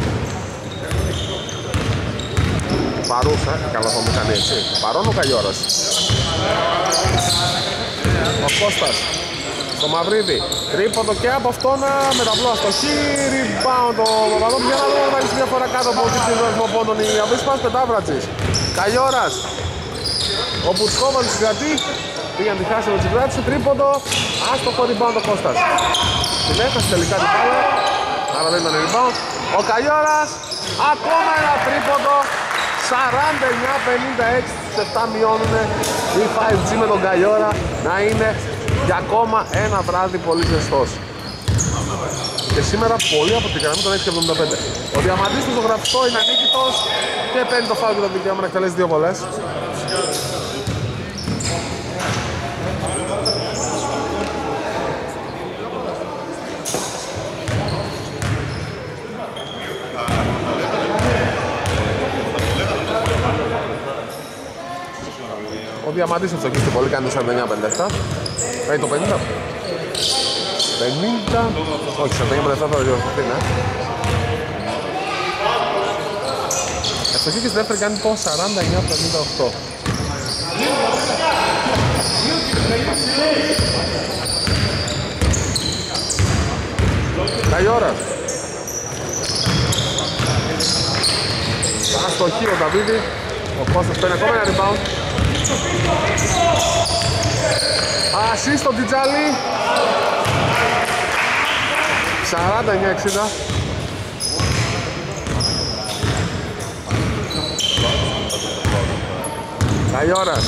Παρούσα, καλά το μηχανή, έτσι. Παρόν ο Καγιώρας. Ο Κώστας, το Μαυρίδη, τρίποντο και από αυτόν με ταυλό αστοχή, rebound ο Παπαδόπουλος για να δούμε να βάλει μια φορά κάτω από την αριθμό πόντων η Αβίσπας, Πεντάβρατσης. Καγιώρας, ο Μπουσκόβαλης συγκρατεί, πήγαν τη χάση με τη συγκράτηση, τρίποντο, άστοχο rebound ο Κώστας. Την έχασε τελικά την μπάλα, άρα δεν ήταν rebound. Ο Καγιώρας, ακόμα ένα τρίποντο, 49-56, στους 7 μειώνουν οι 5G με τον Καγιώρα να είναι για ακόμα ένα βράδυ πολύ ζεστός. Και σήμερα πολύ από την γραμμή των 6-75. Ο Διαμαντής του ζωγραφιστό είναι ανίκητος και παίρνει το φάουλ και το δικαίωμα να εκτελέσει 2 βολές. Ο Διαμαντής εξοχίστηκε πολύ, κάνει 49-57. Παίρνει το 50. 50. Όχι, 49-57 θα διορθωθεί, ναι. Εξοχή και στη δεύτερη κάνει το 49-58. Καγιώρας. Αστοχή ο Νταβίδη. Ο Κώστας παίρνει ακόμα ένα rebound. Ασίστ στο Τιτζάλι. 49-60. Καγιώρας.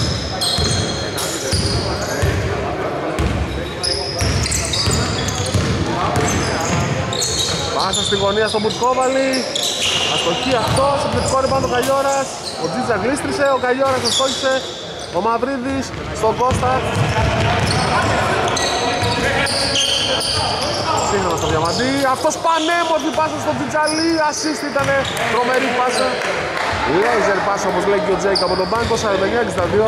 Πάσα στη γωνία στον Μπουσκόβαλη. Αστοχή αυτός, επιθετικό rebound ο Καγιώρας. Ο Τζίτζα γλίστρισε, ο Καγιώρας αστόχησε. Ο Μαυρίδης στον Κώστα. Σύγχρονα στο Διαμαντή. Αυτός πανέμορφη πάσα στον Τζιτζαλή. Ασίστ ήτανε, τρομερή πάσα. Λέιζερ πάσα όπως λέει και ο Τζέικ από τον Μπάνκο. 49-62.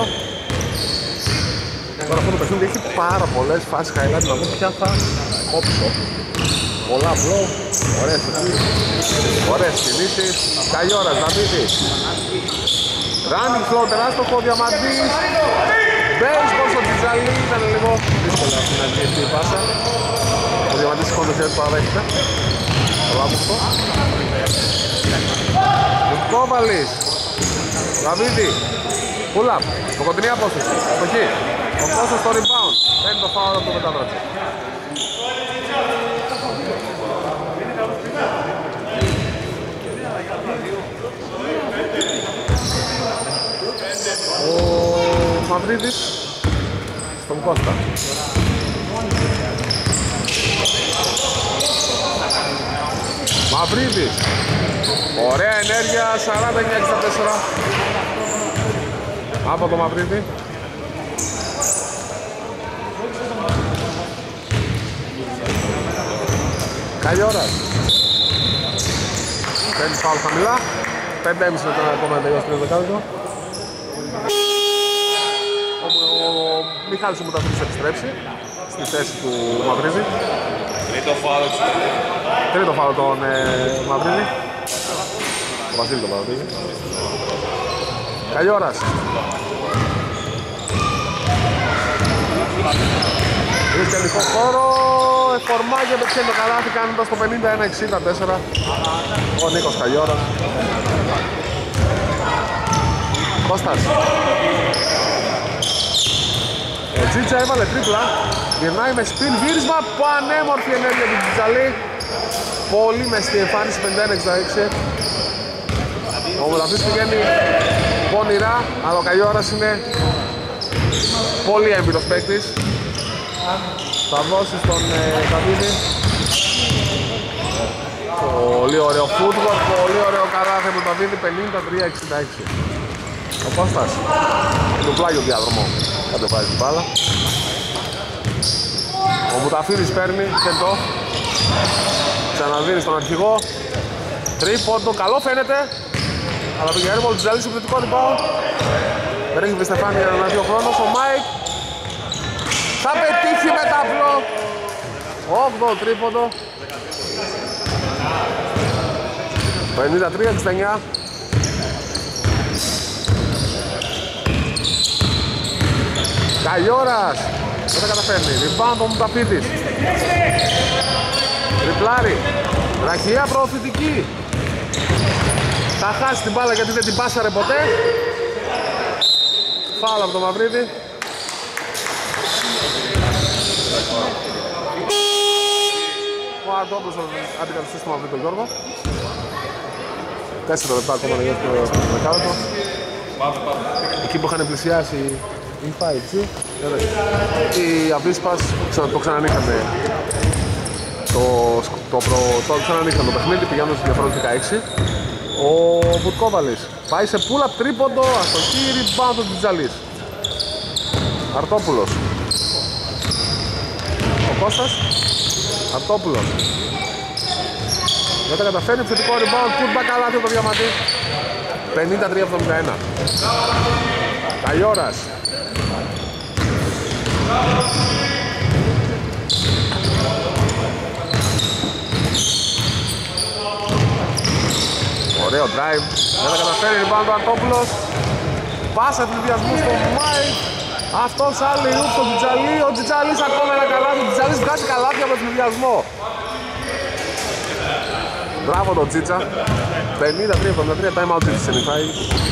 Τώρα αυτό το παιχνίδι έχει πάρα πολλές φάσεις highlight. Να δω ποια θα κόψω. Πολλά vlog, ωραίες κινήσεις. Καγιώρας, Δαβίδης. Running floater, άστοχο, Διαμαντής. Baseball στο Τζιτζαλή, ήταν λίγο δύσκολα στην αρχή αυτή η πάσα. Ο Διαμαντής σηκώνει το χέρι του παραδέχεται. Το λάμουστο. Βουτκόβαλης. Δαβίδη. Pull up, το κοντινή απόσταση. Αστοχή. Ο Κώστας στο rebound. Παίρνει το foul από το Μετάβρατσο. Ο Μαυρίδης στον Κώστα. Μαυρίδης. Ωραία ενέργεια, 49-64. Από το Μαυρίδη. Καλιόρας. Παίρνει φάουλ χαμηλά. 5,5 λεπτά ακόμα να τελειώσει το δεκάλεπτο. Ο Μιχάλης ο Μουταφίλης θα επιστρέψει στη θέση του Μαυρίδη. Τρίτο φάουλ τον Μαυρίδη. Ο Βασίλη τον Μαυρίδη. Καλιόρας. Είναι τελικό χώρο. Εφορμάγει και πετυχαίνει το καλάθι κάνοντας το 51-64. Ο Νίκος Καλιόρας. Κώστας. Ο Τζίτσα έβαλε τρίπλα. Γυρνάει με σπιν γύρισμα. Πανέμορφη ενέργεια του Τζιτζαλή. Πολύ μεστή εμφάνιση 51-66. Ο Μουταφής πηγαίνει πονηρά, αλλά ο Καλιόρας είναι πολύ έμπειρος παίκτης. Θα δώσει στον Καβίδη. Πολύ ωραίο φούτμπολ, πολύ ωραίο καλάθι από τον Καβίδη, 53-66. Ο Κώστας, του πλάγιο διάδρομο, κατεβάζει την μπάλα. Ο Μουταφίδης παίρνει και το ξαναδίνει στον αρχηγό. Τρίποντο, καλό φαίνεται. Αλλά πήγε έρμο, ο Τζαλής επιθετικό rebound. Δεν έχει βρει Στεφάνη για ένα 2 χρόνος. Ο Μάικ θα πετύχει με ταμπλό. 8ο τρίποντο. 53-69. Καλιόρας. Δεν τα καταφέρνει. Rebound ο Μουταφίδης. Τριπλάρι. Ραχεία προωθητική. Θα χάσει την μπάλα γιατί δεν την πάσαρε ποτέ. Φάουλ από το Μαυρίδη. Ο Αρτόπουλος αντικαταστήσει το Μαυρίδη τον Γιώργο. 4 λεπτά ακόμα να γίνει το δεκάλεπτο. Εκεί που είχαν πλησιάσει οι 5G, οι Avispas το ξανανοίχανε το ξανανοίχανε το παιχνίδι πηγαίνοντας στη διαφορά 16. Ο Βουτκόβαλης πάει σε pull-up τρίποντο, αστοχή, rebound του Τζαλής. Αρτόπουλος. Ο Κώστας. Αρτόπουλος. Δεν τα καταφέρνει, θετικό rebound, putback καλάθι από το Διαμαντή. 53-71. Καλιόρας. Ωραίο drive, δεν τα καταφέρει, rebound ο Αρτόπουλος. Πάσα ευνηδιασμού στο Μάικ. Αυτός άλλη ρουπ στο Τζιτζαλή. Ο Τζιτζαλής ακόμα ένα καλάθι. Ο Τζιτζαλής βγάζει καλάθι από ευνηδιασμό. Μπράβο τον Τζίτσα. 53-73, time out της Σενιφάη.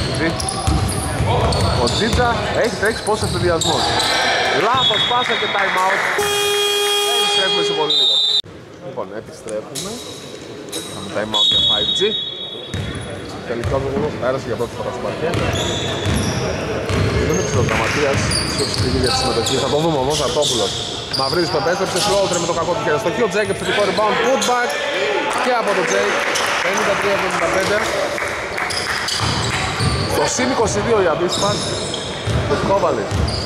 Ο Τζίτσα έχει τρέξει πόσο ευνηδιασμός. Λάθος πάσα και time out. Επιστρέφουμε σε πολύ λίγο. Λοιπόν, επιστρέφουμε. Είχαμε time out για 5G. Τελικά ο Βογγούλος πέρασε για πρώτη φορά στην παρκέ. Δεν είναι ψηλοδραματίας, ίσως πήγε για τη συμμετοχή. Θα το δούμε όμως, Αρτόπουλος. Μαυρίδης που επέστρεψε, Σλόουτρε με το κακό του χειριστοχείο. Τζέικ επιθετικό rebound, putback και από το Τζέικ. 53-75. Στο συν 22 η Avispas. Βουτκόβαλης.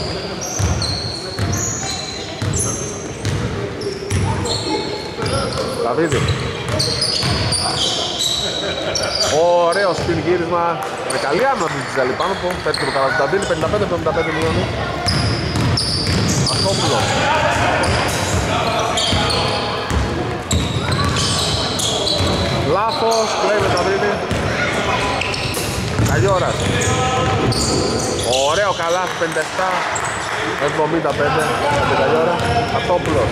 Καβίδη. Ωραίο σπιν γύρισμα με καλή άμυνα του Τζιτζαλή πάνω από πέτυχε το Καρατζαντίνη, 55-75 μιλιώνει. Αστόπουλος. Λάθος, κλαίει με τα δίνει. Καλιόρας. Ωραίο καλάθι, 57-75 από την Καλιόρα. Αστόπουλος.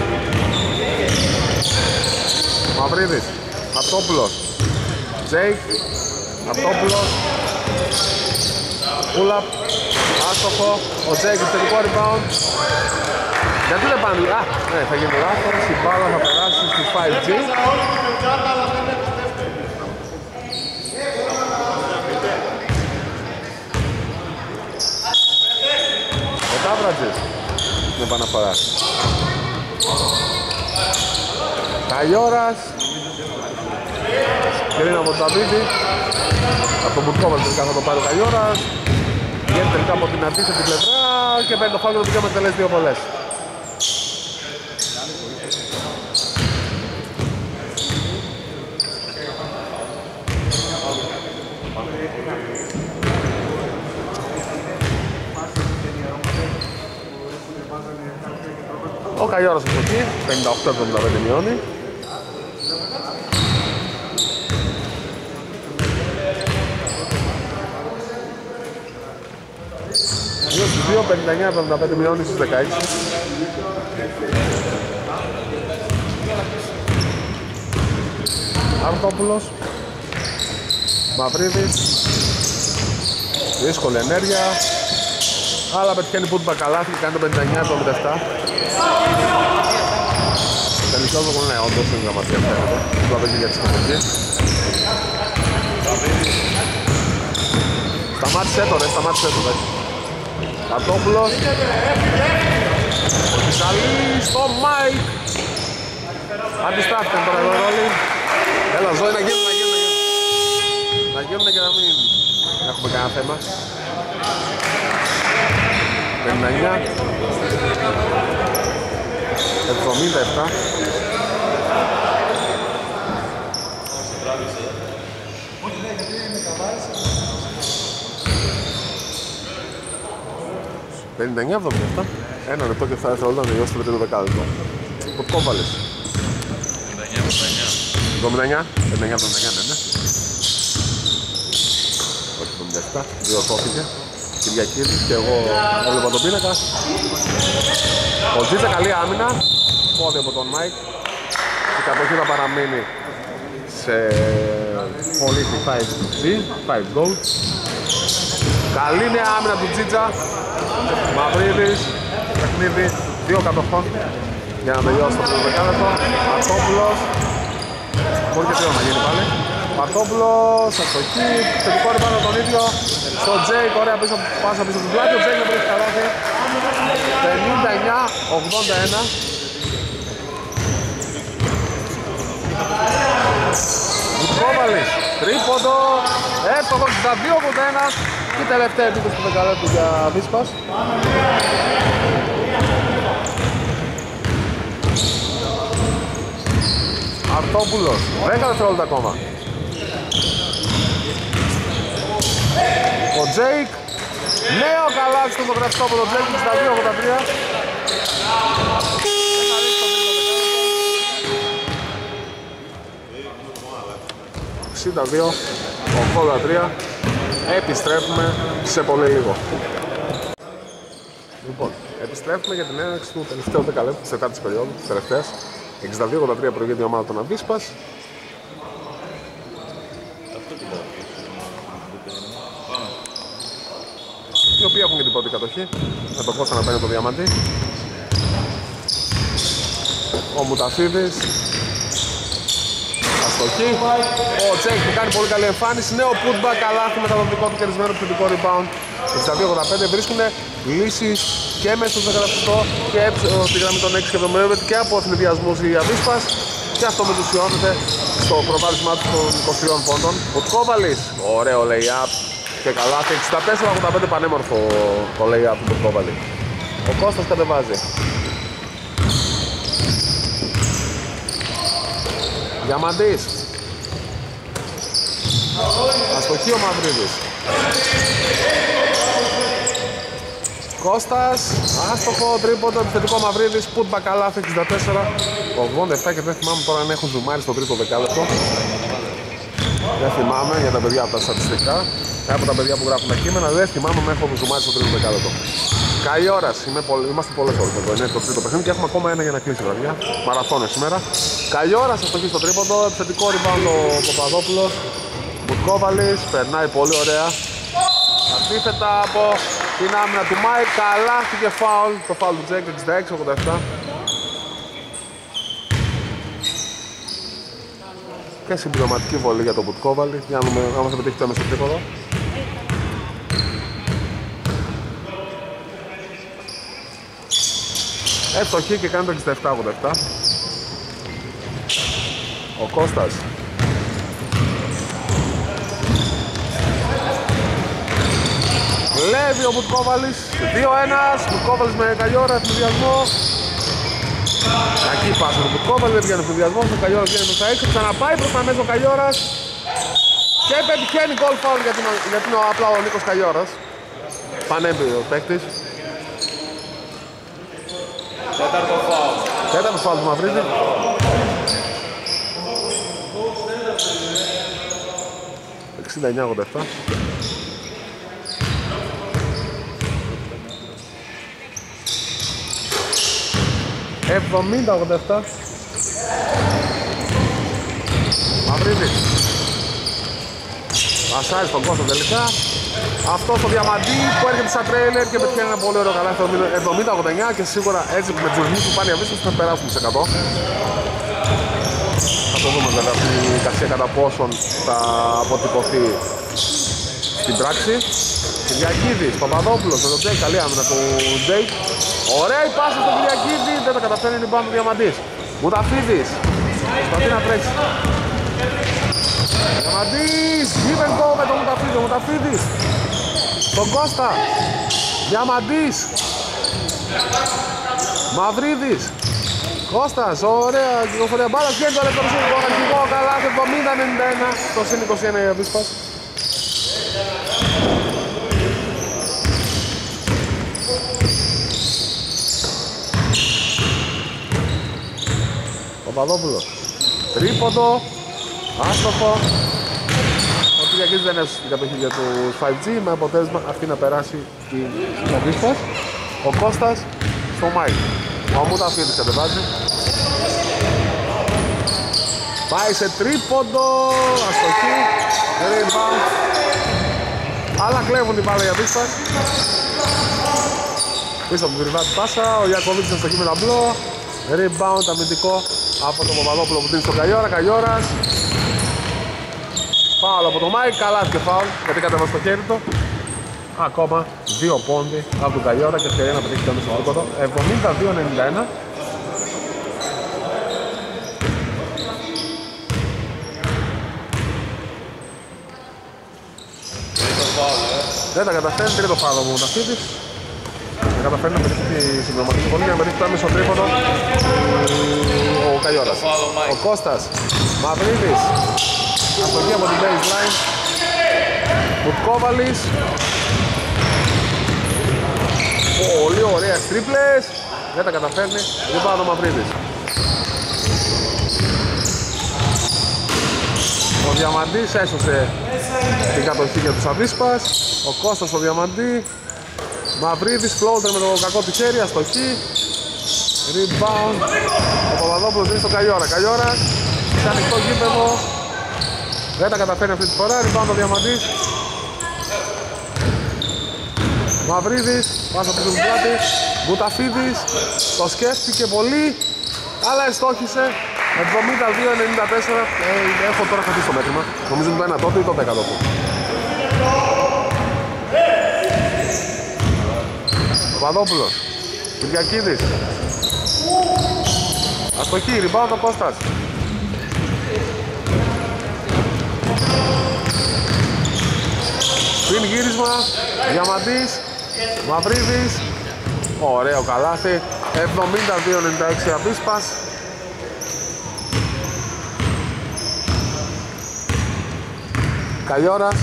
Μαυρίδης. Αστόπουλος. Τζέικ, Αρτόπουλος, pull-up, άστοχο, ο Τζέικ επιθετικό rebound. Γιατί δεν πάνε, ναι, θα γίνει λάθος, η μπάλα θα περάσει στους 5G. Ο Τάβρατζης, με επαναφορά. Καλιόρας. Κρίνα από τον Ταβίδη. Από τον Μπουρκόβαλ τελικά θα το πάρει ο Καγιώρας. Βγαίνει τελικά από την αντίθετη πλευρά και παίρνει το φάουλ του δικαίωμα τελέσει 2 βολές. Ο Καγιώρας από εκεί, 58-75 μειώνει. Δύο στους 2, 59-75 μειώνει στους 16. Αρτόπουλος, Μαυρίδης, δύσκολη ενέργεια, αλλά πετυχαίνει πούτμπα καλάθι και κάνει το 59-77. Τελικός λόγω, ναι, όντως είναι γραμματεία φαίνεται, το απαιτεί για τη συμμετοχή. Σταμάτησε το ρε, σταμάτησε το ρε. Αρτόπουλος, ο Κισαλής, στο Μάικ. Αντιστάθηκαν τώρα εδώ ρόλοι. Έλα Ζώη να γίνουν, να γίνουν και να μην έχουμε κανένα θέμα. 59 77. Ένα λεπτό και 7 δευτερόλεπτα να τελειώσει το τρίτο δεκάλεπτο. Πορτόβαλης 79, 79, ναι. Όχι 77, διορθώθηκε. Κυριακίδης και εγώ έβλεπα τον πίνακα. Ο Τζίτσα καλή άμυνα. Πόδι από τον Μάικ. Η κατοχή θα παραμείνει σε πολίτη 5G, 5 gold. Καλή νέα άμυνα του Τζίτσα. Μαυρίδης, παιχνίδι 2 κατοχών για να τελειώσει το πρώτο δεκάλεπτο. Αρτόπουλος, μπορεί και 2 να γίνει πάλι. Αρτόπουλος, αστοχή, θετικό ρημπάνο τον ίδιο. Στο Τζέικ, ωραία πίσω, πάσα πίσω του πλάτη. Ο Τζέικ δεν βρίσκει καλάθι. 59-81. Βουtkόβαλης, τρίποντο, εύστοχο 62-81. Και η τελευταία επίθεση του δεκαλέπτου για Βίσπας. Αρτόπουλος, 10 δευτερόλεπτα ακόμα. Ο Τζέικ, νέο καλάθι στο φωτογραφικό από τον Τζέικ, 62-83. 62-83. Επιστρέφουμε σε πολύ λίγο. Λοιπόν, επιστρέφουμε για την έναρξη του τελευταίου δεκαλέπτου της τετάρτης περίοδου, της τελευταίας. 62-83 προηγείται η ομάδα των Αβίσπας. Οι οποίοι έχουν και την πρώτη κατοχή. Με τον Κώστα να παίρνει το διαμαντή. Ο Μουταφίδης. Αστοχή. Ο Τσέικ που κάνει πολύ καλή εμφάνιση. Νέο putback, καλάθι μετά τον δικό του κερδισμένο επιθετικό rebound. 62-85 βρίσκουν λύσεις και μέσα στο δεκαλεπτό και στη γραμμή των 6 και 70 και από εθνιδιασμούς η Αβίσπας. Και αυτό μετουσιώνεται στο προβάδισμά του των 23 πόντων. Ο Τκόβαλης, ωραίο lay-up και καλάθι. 64-85 πανέμορφο το lay-up του Τκόβαλη. Ο Κώστας κατεβάζει. Διαμαντής. Αστοχή ο Μαυρίδης. Κώστας, άστοχο τρίποντο, επιθετικό Μαυρίδης, putback καλάθι 64-87 και δεν θυμάμαι τώρα αν έχουν ζουμάρει στο τρίτο δεκάλεπτο. Δεν θυμάμαι για τα παιδιά από τα στατιστικά, από τα παιδιά που γράφουν τα κείμενα, δεν θυμάμαι αν έχουν ζουμάρει στο τρίτο δεκάλεπτο. Καλή ώρας, είμαστε πολλές ώρες εδώ, είναι το τρίτο παιχνίδι και έχουμε ακόμα ένα για να κλείσει η βραδιά. Μαραθώνιο σήμερα. Καλή ώρας, αστοχή στο τρίποντο, επιθετικό rebound ο Παπαδόπουλος. Βουtkόβαλης, περνάει πολύ ωραία. Αντίθετα από την άμυνα του Μάικ, καλάθι και φάουλ. Το φάουλ του Τζέικ 66-87. Και συμπληρωματική βολή για τον Βουtkόβαλη. Για να δούμε αν θα πετύχει το έμεσο τρίποδο. Εύστοχη και κάνει το 67-87. Ο Κώστας. Παλεύει ο Μπουτκόβαλης. 2-1. Μπουτκόβαλης με Καγιόρα, ευθυνδιασμό. Κακή πάσα του Μπουτκόβαλη, δεν βγαίνει ευθυνδιασμός. Ο Καγιόρας βγαίνει προς τα έξω. Ξαναπάει προς τα μέσα ο Καγιόρας. Και πετυχαίνει γκολ φάουλ γιατί είναι απλά ο Νίκος Καγιόρας. Πανέμπειρος παίκτης. Τέταρτο φάουλ του Μαυρίδη. ...69-87. ...70-87. Μαυρίδη. Πασάρι στον Κώστα τελικά. Αυτό στο Διαμαντή που έρχεται σαν τρέιλερ και πετυχαίνει ένα πολύ ωραίο καλάθι 70-89 και σίγουρα έτσι με τους ρυθμούς που πάνε οι Αβίσπας θα περάσουν σε 100. Θα το δούμε βέβαια αυτή η κασία κατά πόσον θα αποτυπωθεί στην πράξη. Κυριακίδης, Παπαδόπουλος, με τον Τζέι, καλή άμυνα του Τζέι. Ωραία η πάσα στον Κυριακίδη, δεν τα καταφέρνει την πάνω του Διαμαντής. Μουταφίδης, προσπαθεί να τρέξει. Διαμαντής, give and go με τον Μουταφίδη, ο Μουταφίδης. Τον Κώστα, Διαμαντής. Μαυρίδης. Κώστας, ωραία κυκλοφορία μπάλα, βγαίνει το ελευθερωσύνικο αρχηγό, καλά, 70-91, το συν 21 η Αβίσπας. Παπαδόπουλος, τρίποντο, άστοχο. Ο Κυριακής δεν έσωσε την κατοχή για τους 5G, με αποτέλεσμα αυτή να περάσει την Αβίσπας. Ο Κώστας στο Μάικ. Ο Μουταφίδης κατεβάζει. Πάει σε τρίποντο, αστοχή, rebound. Αλλά κλέβουν την μπάλα οι Αβίσπας. Πίσω από την τριβάτη πάσα, ο Ιακωβίτης αστοχή με ταμπλό. Rebound αμυντικό από τον Παπαδόπουλο που δίνει στον Καγιόρα. Καγιόρας. Φάουλ από τον Μάικ, καλά και φάουλ γιατί κατέβασε στο χέρι του. Ακόμα 2 πόντι από τον Καγιόρα και ευκαιρία να πετύχει το έμεσο τρίποντο. 72-91. Δεν τα καταφέρνει, τρίτο φάουλ μου τα φύγει. Δεν καταφέρνει να πετύχει τη συμπληρωματική βολή για να πετύχει το έμεσο τρίποντο. Ο Καγιόρας. Ο Κώστας, Μαυρίδης. Αστοχή από την baseline. Μπουτκόβαλης. Πολύ ωραία τρίπλες. Δεν τα καταφέρνει. Δεν πάει ο Μαυρίδης. Ο Διαμαντής έσωσε την κατοχή για τους Αβίσπας. Ο Κώστας στο Διαμαντή. Μαυρίδης, floater με το κακό του χέρι, αστοχή. Rebound. Ο Παπαδόπουλος δίνει στον Καγιόρα. Καγιόρας, σε ανοιχτό γήπεδο. Δεν τα καταφέρνει αυτή τη φορά. Rebound ο Διαμαντής. Μαυρίδης, πάσα από την πλάτη. Μπουταφίδης, το σκέφτηκε πολύ, αλλά εστόχισε. 72-94. Έχω τώρα χαθεί στο μέτρημα. Νομίζω είναι το 1 τότε ή το 10 τότε. Παπαδόπουλος, Κυριακίδης. Αστοχή, rebound ο Κώστας. Πριν γύρισμα, Διαμαντής, Μαυρίδης. Ωραίο καλάθι. 72-96 Αβίσπας. Καγιόρας.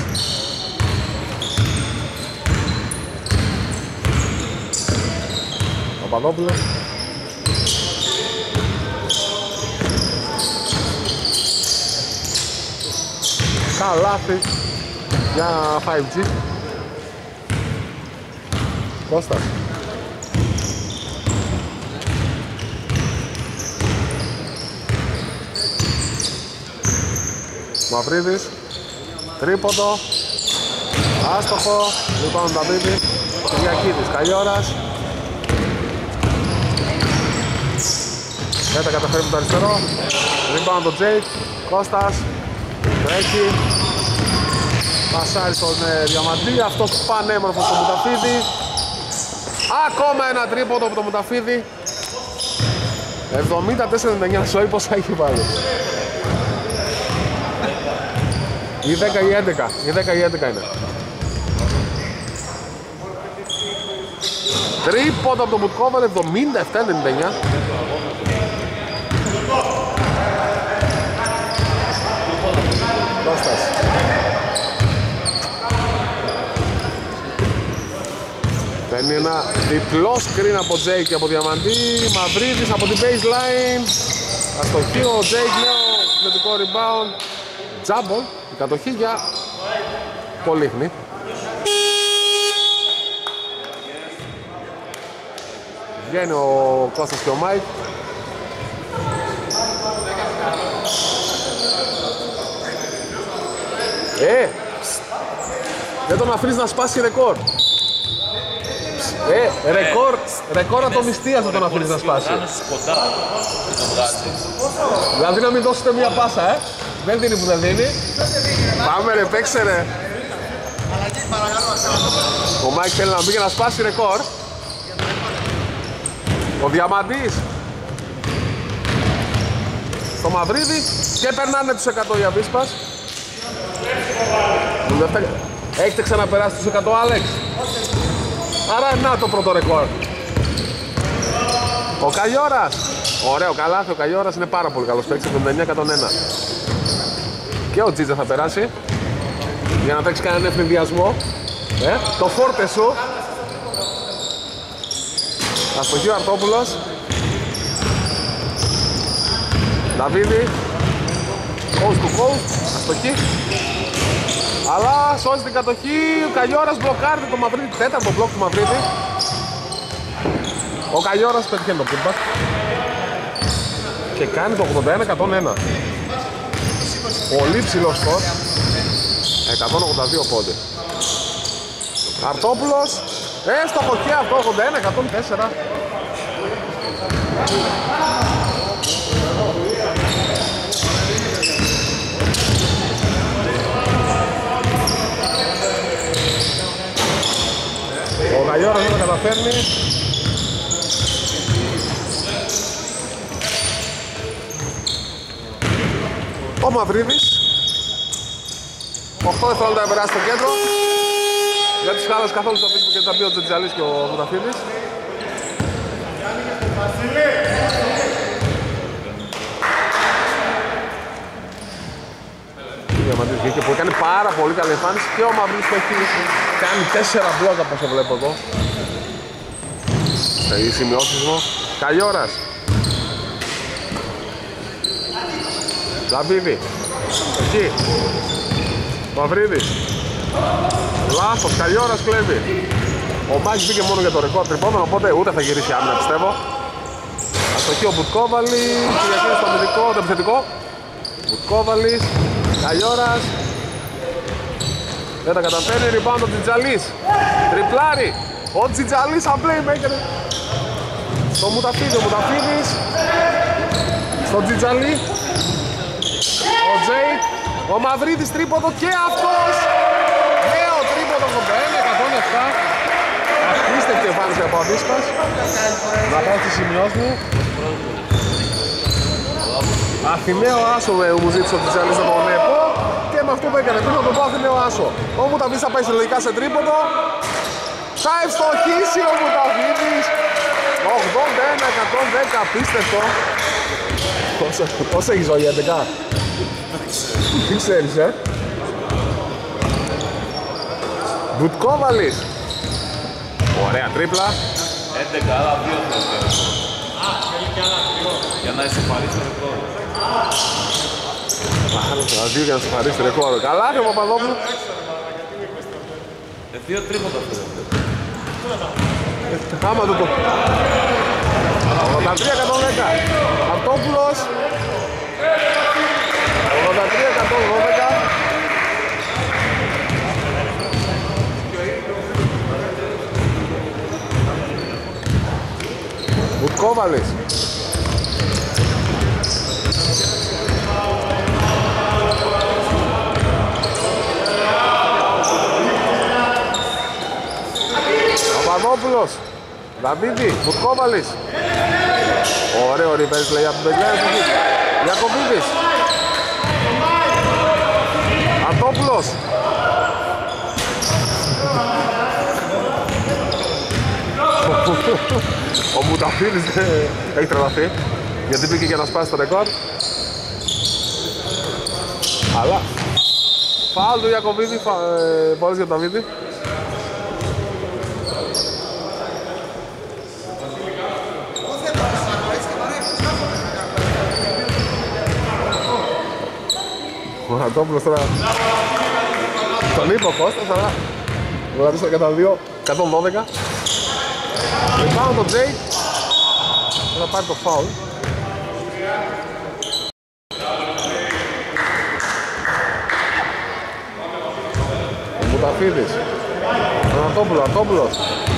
Παπαδόπουλος. Καλάθι για 5G. Κώστας. Μαυρίδης. Τρίποντο. Άστοχο. Λοιπόν τα μπίμπι. Κυριακίδης. Καγιόρας. Δεν τα καταφέρει με το αριστερό. Rebound το Τζέιτ. Κώστας. Τρέχει. Πασάρι στον Διαμαντή. Αυτός πανέμορφος στο Μουταφίδη. Ακόμα ένα τρίποντο από το Μουταφίδη. 74-99. Σόι πόσα έχει βάλει. Ή 10 ή 11. Ή 10 ή 11 είναι. Τρίποντο από τον Μπουτκόβαλη, 77-99. Κώστας. Παίρνει ένα διπλό screen από Τζέικ και από Διαμαντή. Μαυρίδης από την baseline. Αστοχή ο Τζέικ, νέο θετικό rebound. Τζάμπολ, η κατοχή για Πολύχνη. Βγαίνει ο Κώστας και ο Μάικ. Δεν τον αφήνεις να σπάσει ρεκόρ. Ρεκόρ ατομιστίας δεν τον αφήνεις να σπάσει. Δηλαδή να μην δώσετε μία πάσα, Δεν δίνει που δεν δίνει. Πάμε ρε, παίξε ρε. Ο Μάικ θέλει να μπει και να σπάσει ρεκόρ. Ο Διαμαντής στο Μαυρίδη και περνάνε τους 100 οι Αβίσπας. Έχετε ξαναπεράσει τους 100, Άλεξ? Άρα να το πρώτο ρεκόρ. Ο Καγιώρας. Ωραίο καλάθι, ο Καγιώρας είναι πάρα πολύ καλός παίκτης, 79-101. Και ο Τζίτζα θα περάσει για να παίξει κανέναν ευνηδιασμό. Το φόρτε σου. Αστοχή ο Αρτόπουλος. Δαβίδη. Coast to coast. Αστοχή. Αλλά σώζει την κατοχή. Ο Καγιώρας μπλοκάρει το Μαυρίδη. Τέταρτο μπλοκ του Μαυρίδη. Ο Καγιώρας πετυχαίνει το putback και κάνει το 81-101. Πολύ ψηλό σκορ. 182 πόντι. Αρτόπουλος. Στο χοκέ αυτό, 81-104. Ο Καγιώρας δεν τα καταφέρνει. Ο Μαυρίδης. 8 δευτερόλεπτα περάσει στο κέντρο. Δεν τους χάλασε καθόλου στο πίσω και τα πει ο Τζετζαλής και ο Μουταφίδης. Ο Διαμαντής βγήκε που έκανε πάρα πολύ καλή εμφάνιση και ο Μαυρίδης που έχει κάνει 4 μπλοκ από όσο βλέπω εδώ. Οι σημειώσεις μου. Καγιώρας. Λαμπίδη. Εκεί. Μαυρίδης. Λάθος, Καγιώρας κλέβει. Ο Μάκης μπήκε μόνο για το ρεκόρ τριπόμενο, οπότε ούτε θα γυρίσει άμυνα πιστεύω. Αστοχή ο Μπουτκόβαλη. Κυριακή στο αμυντικό, το επιθετικό. Μπουτκόβαλης. Καγιώρας. Δεν τα καταφέρνει, rebound ο Τζιτζαλής. Τριπλάρι. Ο Τζιτζαλής σαν playmaker. Στο Μουταφίδη, ο Μουταφίδης. Στο Τζιτζαλή. Ο Τζέικ. Ο Μαυρίδης τρίποδο και αυτός. Νέο τρίποδο 81-107. Απίστευτη εμφάνιση από Αβίσπας. Να πάω στη σημειώση μου. Αθηναίο άσο μου ζήτησε ο Τζιτζαλής από τον ΕΠΟ. Και με αυτό που έκανε πριν να τον πω Αθηναίο άσο. Ο Μουταφίδης θα πάει συλλογικά σε τρίποδο. Θα ευστοχίσει ο Μουταφίδης. 81-110, απίστευτο. Πόσο έχει ζωή, 11? Τι ξέρεις, Μπουτκόβαλης. Ωραία τρίπλα. 11, άλλα 2 θέλεις. Θέλει και άλλα 2. Για να ισοφαρίσει το ρεκόρ. Άλλα 2 για να ισοφαρίσει το ρεκόρ. Καλά και ο Παπαδόπουλος. 2 τρίποτα θέλετε. Άμα το 83-110. Αρτόπουλος. 83-112. Μπουτκόβαλης. Παπαδόπουλος. Δαβίδη, Μπουτκόβαλης. Ωραίο reverse λέει από την Μπεγκλέα. Ιακωβίδης. Αρτόπουλος. Ο Μουταφίδης έχει τρελαθεί, γιατί πήγε για να σπάσει το ρεκόρ. Αλλά φάουλ του Ιακωβίδη, βόλες για τον Ταβίδη. Ο Ανατόπουλος τώρα τον είπε ο Κώστας, αλλά βολαβείς για τα 2, 112. Πάνω τον Τζέι θα πάρει το φάουλ. Ο Μουταφίδης, ο Ανατόπουλος.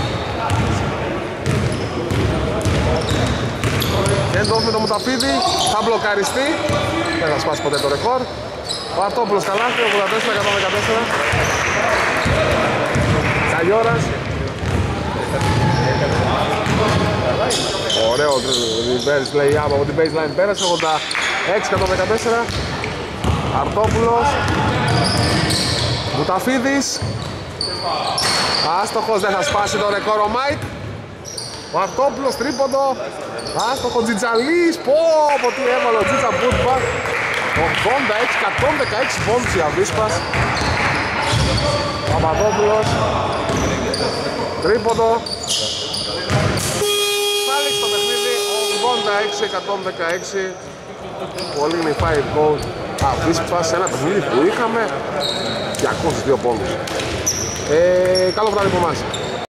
Έντος με τον Μουταφίδη, θα μπλοκαριστεί. Δεν θα σπάσει ποτέ το ρεκόρ. Ο Αρτόπουλος καλάθι, 84-114. Καγιώρας. Ωραίο reverse lay-up από την baseline πέρασε, 86-114. Αρτόπουλος. Μουταφίδης. Άστοχος, δεν θα σπάσει το ρεκόρ ο Μάικ. Ο Αρτόπουλος τρίποντο. Άστοχο Τζιτζαλής. Πω τι έβαλε ο Τζιτζα Μπουτμπακ. 86-116 πόντους η Αβίσπας. Παπαδόπουλος. Τρίποντο. Πάλι στο παιχνίδι 86-116. Πολύ είναι 5 goals. Αβίσπας σε ένα παιχνίδι που είχαμε 202 πόντους. Καλό βράδυ από εμάς.